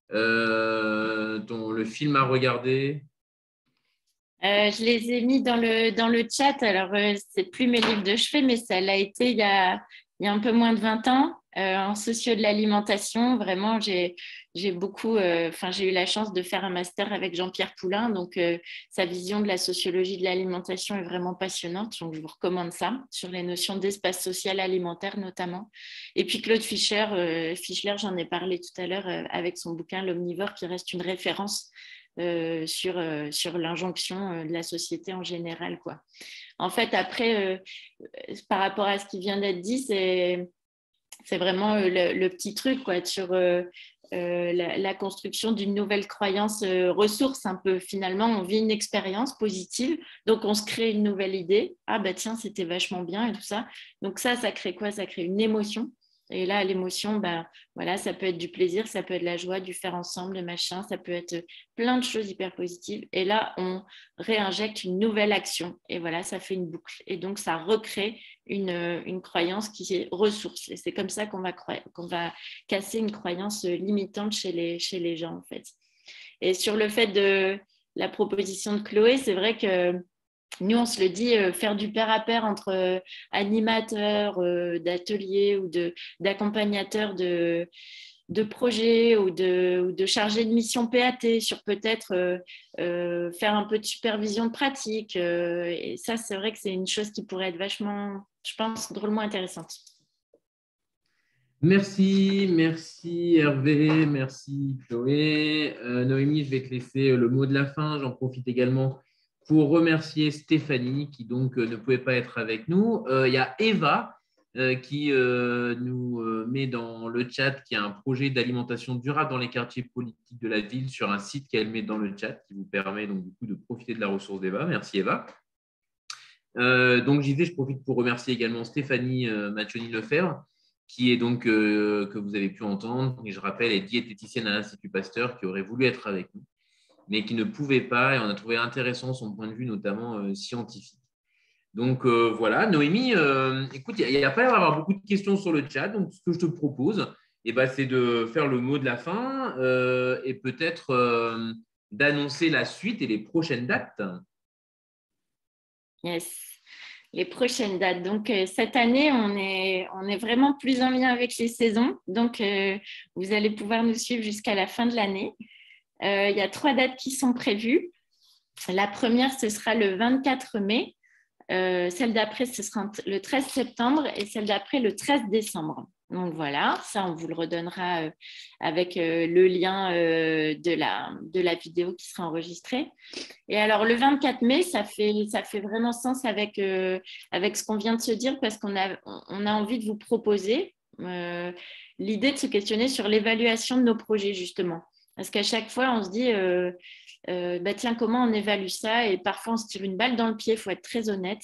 le film à regarder.
Je les ai mis dans le chat. Alors, c'est plus mes livres de chevet, mais ça l'a été il y a un peu moins de 20 ans. En socio de l'alimentation, vraiment, j'ai beaucoup, j'ai eu la chance de faire un master avec Jean-Pierre Poulain, donc sa vision de la sociologie de l'alimentation est vraiment passionnante, donc je vous recommande ça, sur les notions d'espace social alimentaire notamment. Et puis Claude Fischler, j'en ai parlé tout à l'heure avec son bouquin L'Omnivore, qui reste une référence sur l'injonction de la société en général, quoi. En fait, après, par rapport à ce qui vient d'être dit, c'est vraiment le petit truc, quoi, sur la construction d'une nouvelle croyance ressource, un peu. Finalement, on vit une expérience positive, donc on se crée une nouvelle idée. Ah bah tiens, c'était vachement bien et tout ça. Donc ça crée quoi? Ça crée une émotion. Et là, l'émotion, voilà, ça peut être du plaisir, ça peut être de la joie, du faire ensemble, le machin, ça peut être plein de choses hyper positives. Et là, on réinjecte une nouvelle action. Et voilà, ça fait une boucle. Et donc, ça recrée une croyance qui est ressource. Et c'est comme ça qu'on va casser une croyance limitante chez les gens, en fait. Et sur le fait de la proposition de Chloé, c'est vrai que nous, on se le dit, faire du pair à pair entre animateurs d'ateliers ou d'accompagnateurs de projets ou de chargés de mission PAT sur peut-être faire un peu de supervision de pratique. Et ça, c'est vrai que c'est une chose qui pourrait être vachement, je pense, drôlement intéressante.
Merci Hervé, merci Chloé. Noémie, je vais te laisser le mot de la fin. J'en profite également pour remercier Stéphanie qui donc ne pouvait pas être avec nous. Il y a Eva qui nous met dans le chat qui a un projet d'alimentation durable dans les quartiers politiques de la ville sur un site qu'elle met dans le chat qui vous permet donc du coup de profiter de la ressource d'Eva. Merci Eva. Donc je profite pour remercier également Stéphanie Maccioni-Lefebvre qui est donc, que vous avez pu entendre, et je rappelle, est diététicienne à l'Institut Pasteur, qui aurait voulu être avec nous, mais qui ne pouvait pas, et on a trouvé intéressant son point de vue, notamment scientifique. Donc voilà, Noémie, écoute, il n'y a pas l'air d'avoir beaucoup de questions sur le chat, donc ce que je te propose, c'est de faire le mot de la fin et peut-être d'annoncer la suite et les prochaines dates.
Yes. Les prochaines dates. Donc, cette année, on est vraiment plus en lien avec les saisons. Donc, vous allez pouvoir nous suivre jusqu'à la fin de l'année. Il y a 3 dates qui sont prévues. La première, ce sera le 24 mai. Celle d'après, ce sera le 13 septembre et celle d'après, le 13 décembre. Donc, voilà, ça, on vous le redonnera avec le lien de la vidéo qui sera enregistrée. Et alors, le 24 mai, ça fait vraiment sens avec ce qu'on vient de se dire parce qu'on a envie de vous proposer l'idée de se questionner sur l'évaluation de nos projets, justement. Parce qu'à chaque fois, on se dit, tiens, comment on évalue ça? Et parfois, on se tire une balle dans le pied, il faut être très honnête.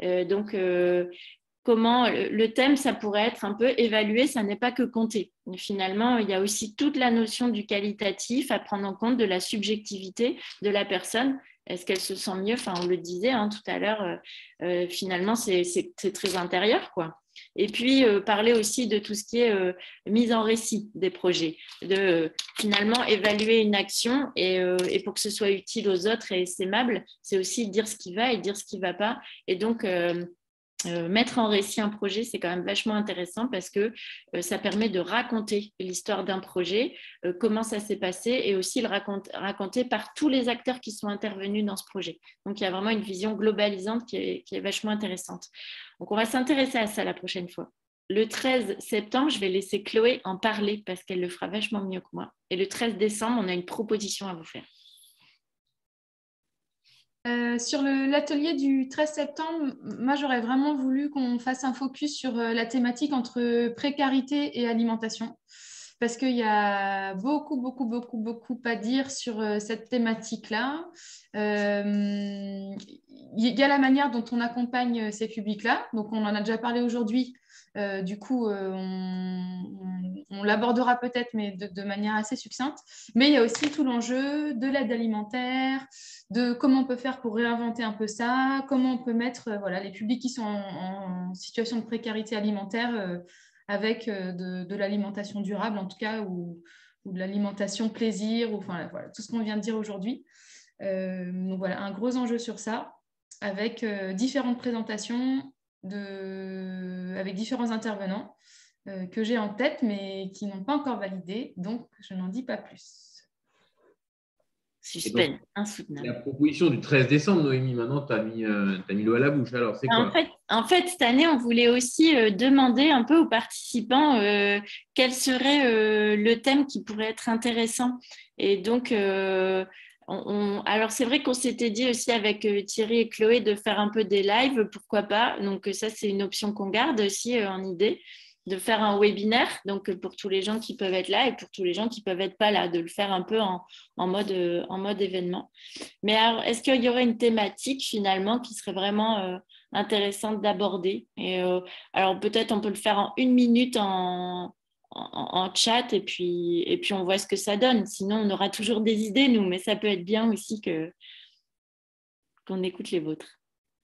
Comment le thème, ça pourrait être un peu évaluer, ça n'est pas que compter. Finalement, il y a aussi toute la notion du qualitatif à prendre en compte, de la subjectivité de la personne. est-ce qu'elle se sent mieux? Enfin, on le disait hein, tout à l'heure, finalement, c'est très intérieur, quoi. Et puis, parler aussi de tout ce qui est mise en récit des projets, de finalement évaluer une action et pour que ce soit utile aux autres et essaimable, c'est aussi dire ce qui va et dire ce qui ne va pas. Et donc, mettre en récit un projet, c'est quand même vachement intéressant parce que ça permet de raconter l'histoire d'un projet, comment ça s'est passé et aussi le raconter par tous les acteurs qui sont intervenus dans ce projet. Donc, il y a vraiment une vision globalisante qui est vachement intéressante. Donc, on va s'intéresser à ça la prochaine fois. Le 13 septembre, je vais laisser Chloé en parler parce qu'elle le fera vachement mieux que moi. Et le 13 décembre, on a une proposition à vous faire.
Sur l'atelier du 13 septembre, moi j'aurais vraiment voulu qu'on fasse un focus sur la thématique entre précarité et alimentation, parce qu'il y a beaucoup à dire sur cette thématique-là. Il y a la manière dont on accompagne ces publics-là, donc on en a déjà parlé aujourd'hui. Du coup, on l'abordera peut-être, mais de manière assez succincte. Mais il y a aussi tout l'enjeu de l'aide alimentaire, de comment on peut faire pour réinventer un peu ça, comment on peut mettre les publics qui sont en situation de précarité alimentaire avec de l'alimentation durable, en tout cas, ou de l'alimentation plaisir, ou enfin, voilà, tout ce qu'on vient de dire aujourd'hui. Donc voilà, un gros enjeu sur ça, avec différentes présentations avec différents intervenants que j'ai en tête, mais qui n'ont pas encore validé, donc je n'en dis pas plus.
Suspense, insoutenable.
La proposition du 13 décembre, Noémie, maintenant, tu as mis l'eau à la bouche. Alors, c'est quoi?
En fait, cette année, on voulait aussi demander un peu aux participants quel serait le thème qui pourrait être intéressant. Et donc, alors, c'est vrai qu'on s'était dit aussi avec Thierry et Chloé de faire un peu des lives, pourquoi pas. Donc, ça, c'est une option qu'on garde aussi en idée, de faire un webinaire, donc pour tous les gens qui peuvent être là et pour tous les gens qui ne peuvent être pas là, de le faire un peu en mode événement. Mais alors, est-ce qu'il y aurait une thématique finalement qui serait vraiment intéressante d'aborder? Et alors, peut-être on peut le faire en 1 minute en chat et puis on voit ce que ça donne. Sinon, on aura toujours des idées, nous, mais ça peut être bien aussi qu'on écoute les vôtres.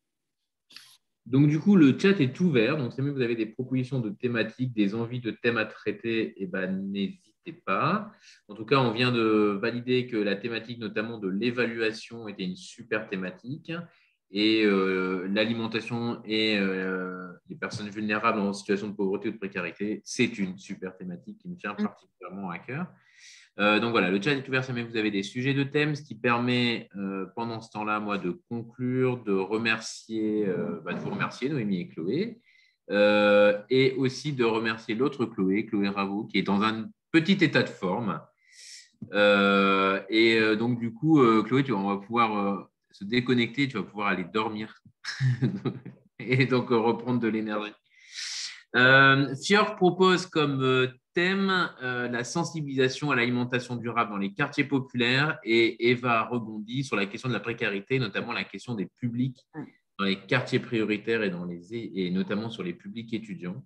Donc, du coup, le chat est ouvert. Donc, si vous avez des propositions de thématiques, des envies de thèmes à traiter, eh ben, n'hésitez pas. En tout cas, on vient de valider que la thématique, notamment de l'évaluation, était une super thématique. Et l'alimentation et les personnes vulnérables en situation de pauvreté ou de précarité, c'est une super thématique qui me tient particulièrement à cœur. Donc voilà, le chat est ouvert si vous avez des sujets de thèmes, ce qui permet pendant ce temps-là, moi, de conclure, de vous remercier Noémie et Chloé, et aussi de remercier l'autre Chloé Raveau, qui est dans un petit état de forme. Donc du coup, Chloé, on va pouvoir se déconnecter, tu vas pouvoir aller dormir et donc reprendre de l'énergie. Fjord propose comme thème la sensibilisation à l'alimentation durable dans les quartiers populaires et Eva rebondit sur la question de la précarité, notamment la question des publics dans les quartiers prioritaires et notamment sur les publics étudiants,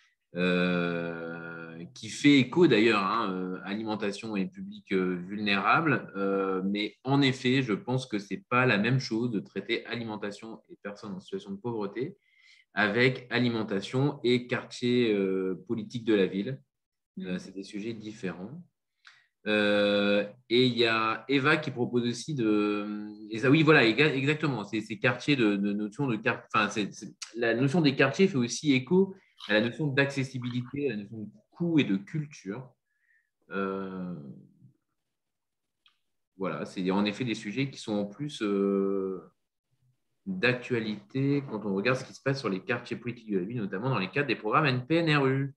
qui fait écho d'ailleurs alimentation et publics vulnérables, mais en effet, je pense que ce n'est pas la même chose de traiter alimentation et personnes en situation de pauvreté avec alimentation et quartier politique de la ville. C'est des sujets différents. Et il y a Eva qui propose aussi oui, voilà, exactement. Ces quartiers de notion de la notion des quartiers fait aussi écho à la notion d'accessibilité, à la notion de coût et de culture. Voilà, c'est en effet des sujets qui sont en plus d'actualité quand on regarde ce qui se passe sur les quartiers politiques de la ville, notamment dans les cadres des programmes NPNRU.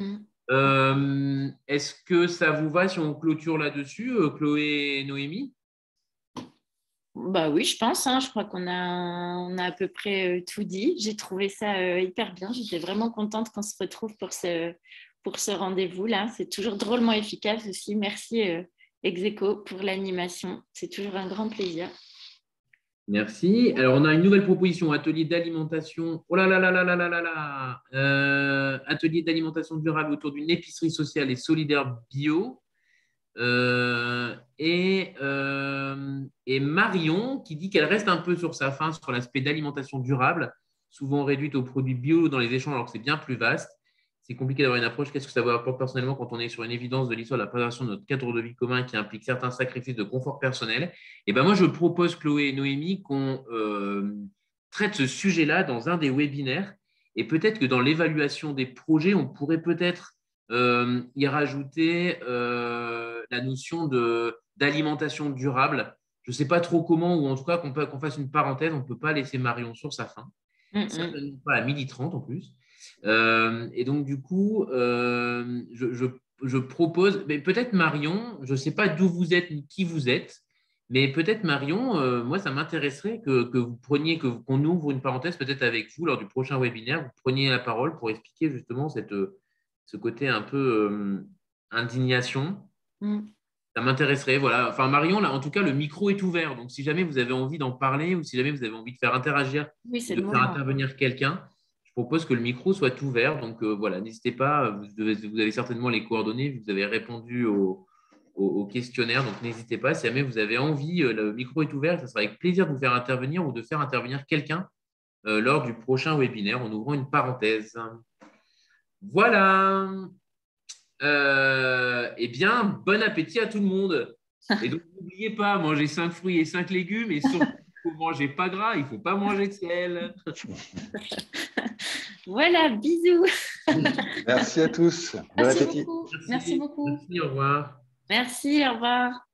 Est-ce que ça vous va si on clôture là-dessus, Chloé et Noémie?
Bah oui, je pense. Je crois qu'on a à peu près tout dit. J'ai trouvé ça hyper bien. J'étais vraiment contente qu'on se retrouve pour ce rendez-vous-là. C'est toujours drôlement efficace aussi. Merci Execo pour l'animation. C'est toujours un grand plaisir.
Merci. Alors, on a une nouvelle proposition, atelier d'alimentation. Oh là là là là là là là là Atelier d'alimentation durable autour d'une épicerie sociale et solidaire bio. Et Marion qui dit qu'elle reste un peu sur sa faim sur l'aspect d'alimentation durable, souvent réduite aux produits bio dans les échanges alors que c'est bien plus vaste. C'est compliqué d'avoir une approche. Qu'est-ce que ça vous apporte personnellement quand on est sur une évidence de l'histoire de la préservation de notre cadre de vie commun qui implique certains sacrifices de confort personnel? Et ben moi, je propose, Chloé et Noémie, qu'on traite ce sujet-là dans un des webinaires. Et peut-être que dans l'évaluation des projets, on pourrait peut-être y rajouter la notion d'alimentation durable. Je ne sais pas trop comment, ou en tout cas qu'on fasse une parenthèse. On ne peut pas laisser Marion sur sa faim. Certainement pas à 12h30 en plus. Et donc, du coup, je propose, mais peut-être Marion, je ne sais pas d'où vous êtes ni qui vous êtes, mais peut-être Marion, moi, ça m'intéresserait qu'on ouvre une parenthèse peut-être avec vous lors du prochain webinaire, vous preniez la parole pour expliquer justement ce côté un peu indignation. Ça m'intéresserait, voilà. Enfin, Marion, là, en tout cas, le micro est ouvert. Donc, si jamais vous avez envie d'en parler ou si jamais vous avez envie de faire interagir, de faire intervenir quelqu'un, je propose que le micro soit ouvert. Donc, voilà, n'hésitez pas. Vous avez certainement les coordonnées. Vous avez répondu au questionnaire. Donc, n'hésitez pas. Si jamais vous avez envie, le micro est ouvert. Ça sera avec plaisir de vous faire intervenir ou de faire intervenir quelqu'un lors du prochain webinaire en ouvrant une parenthèse. Voilà. Eh bien, bon appétit à tout le monde. Et donc, n'oubliez pas, manger 5 fruits et 5 légumes. Et surtout, il faut manger pas gras, il ne faut pas manger de sel.
Voilà, bisous.
Merci à tous. Bon appétit.
Merci beaucoup.
Merci, au revoir.
Merci, au revoir.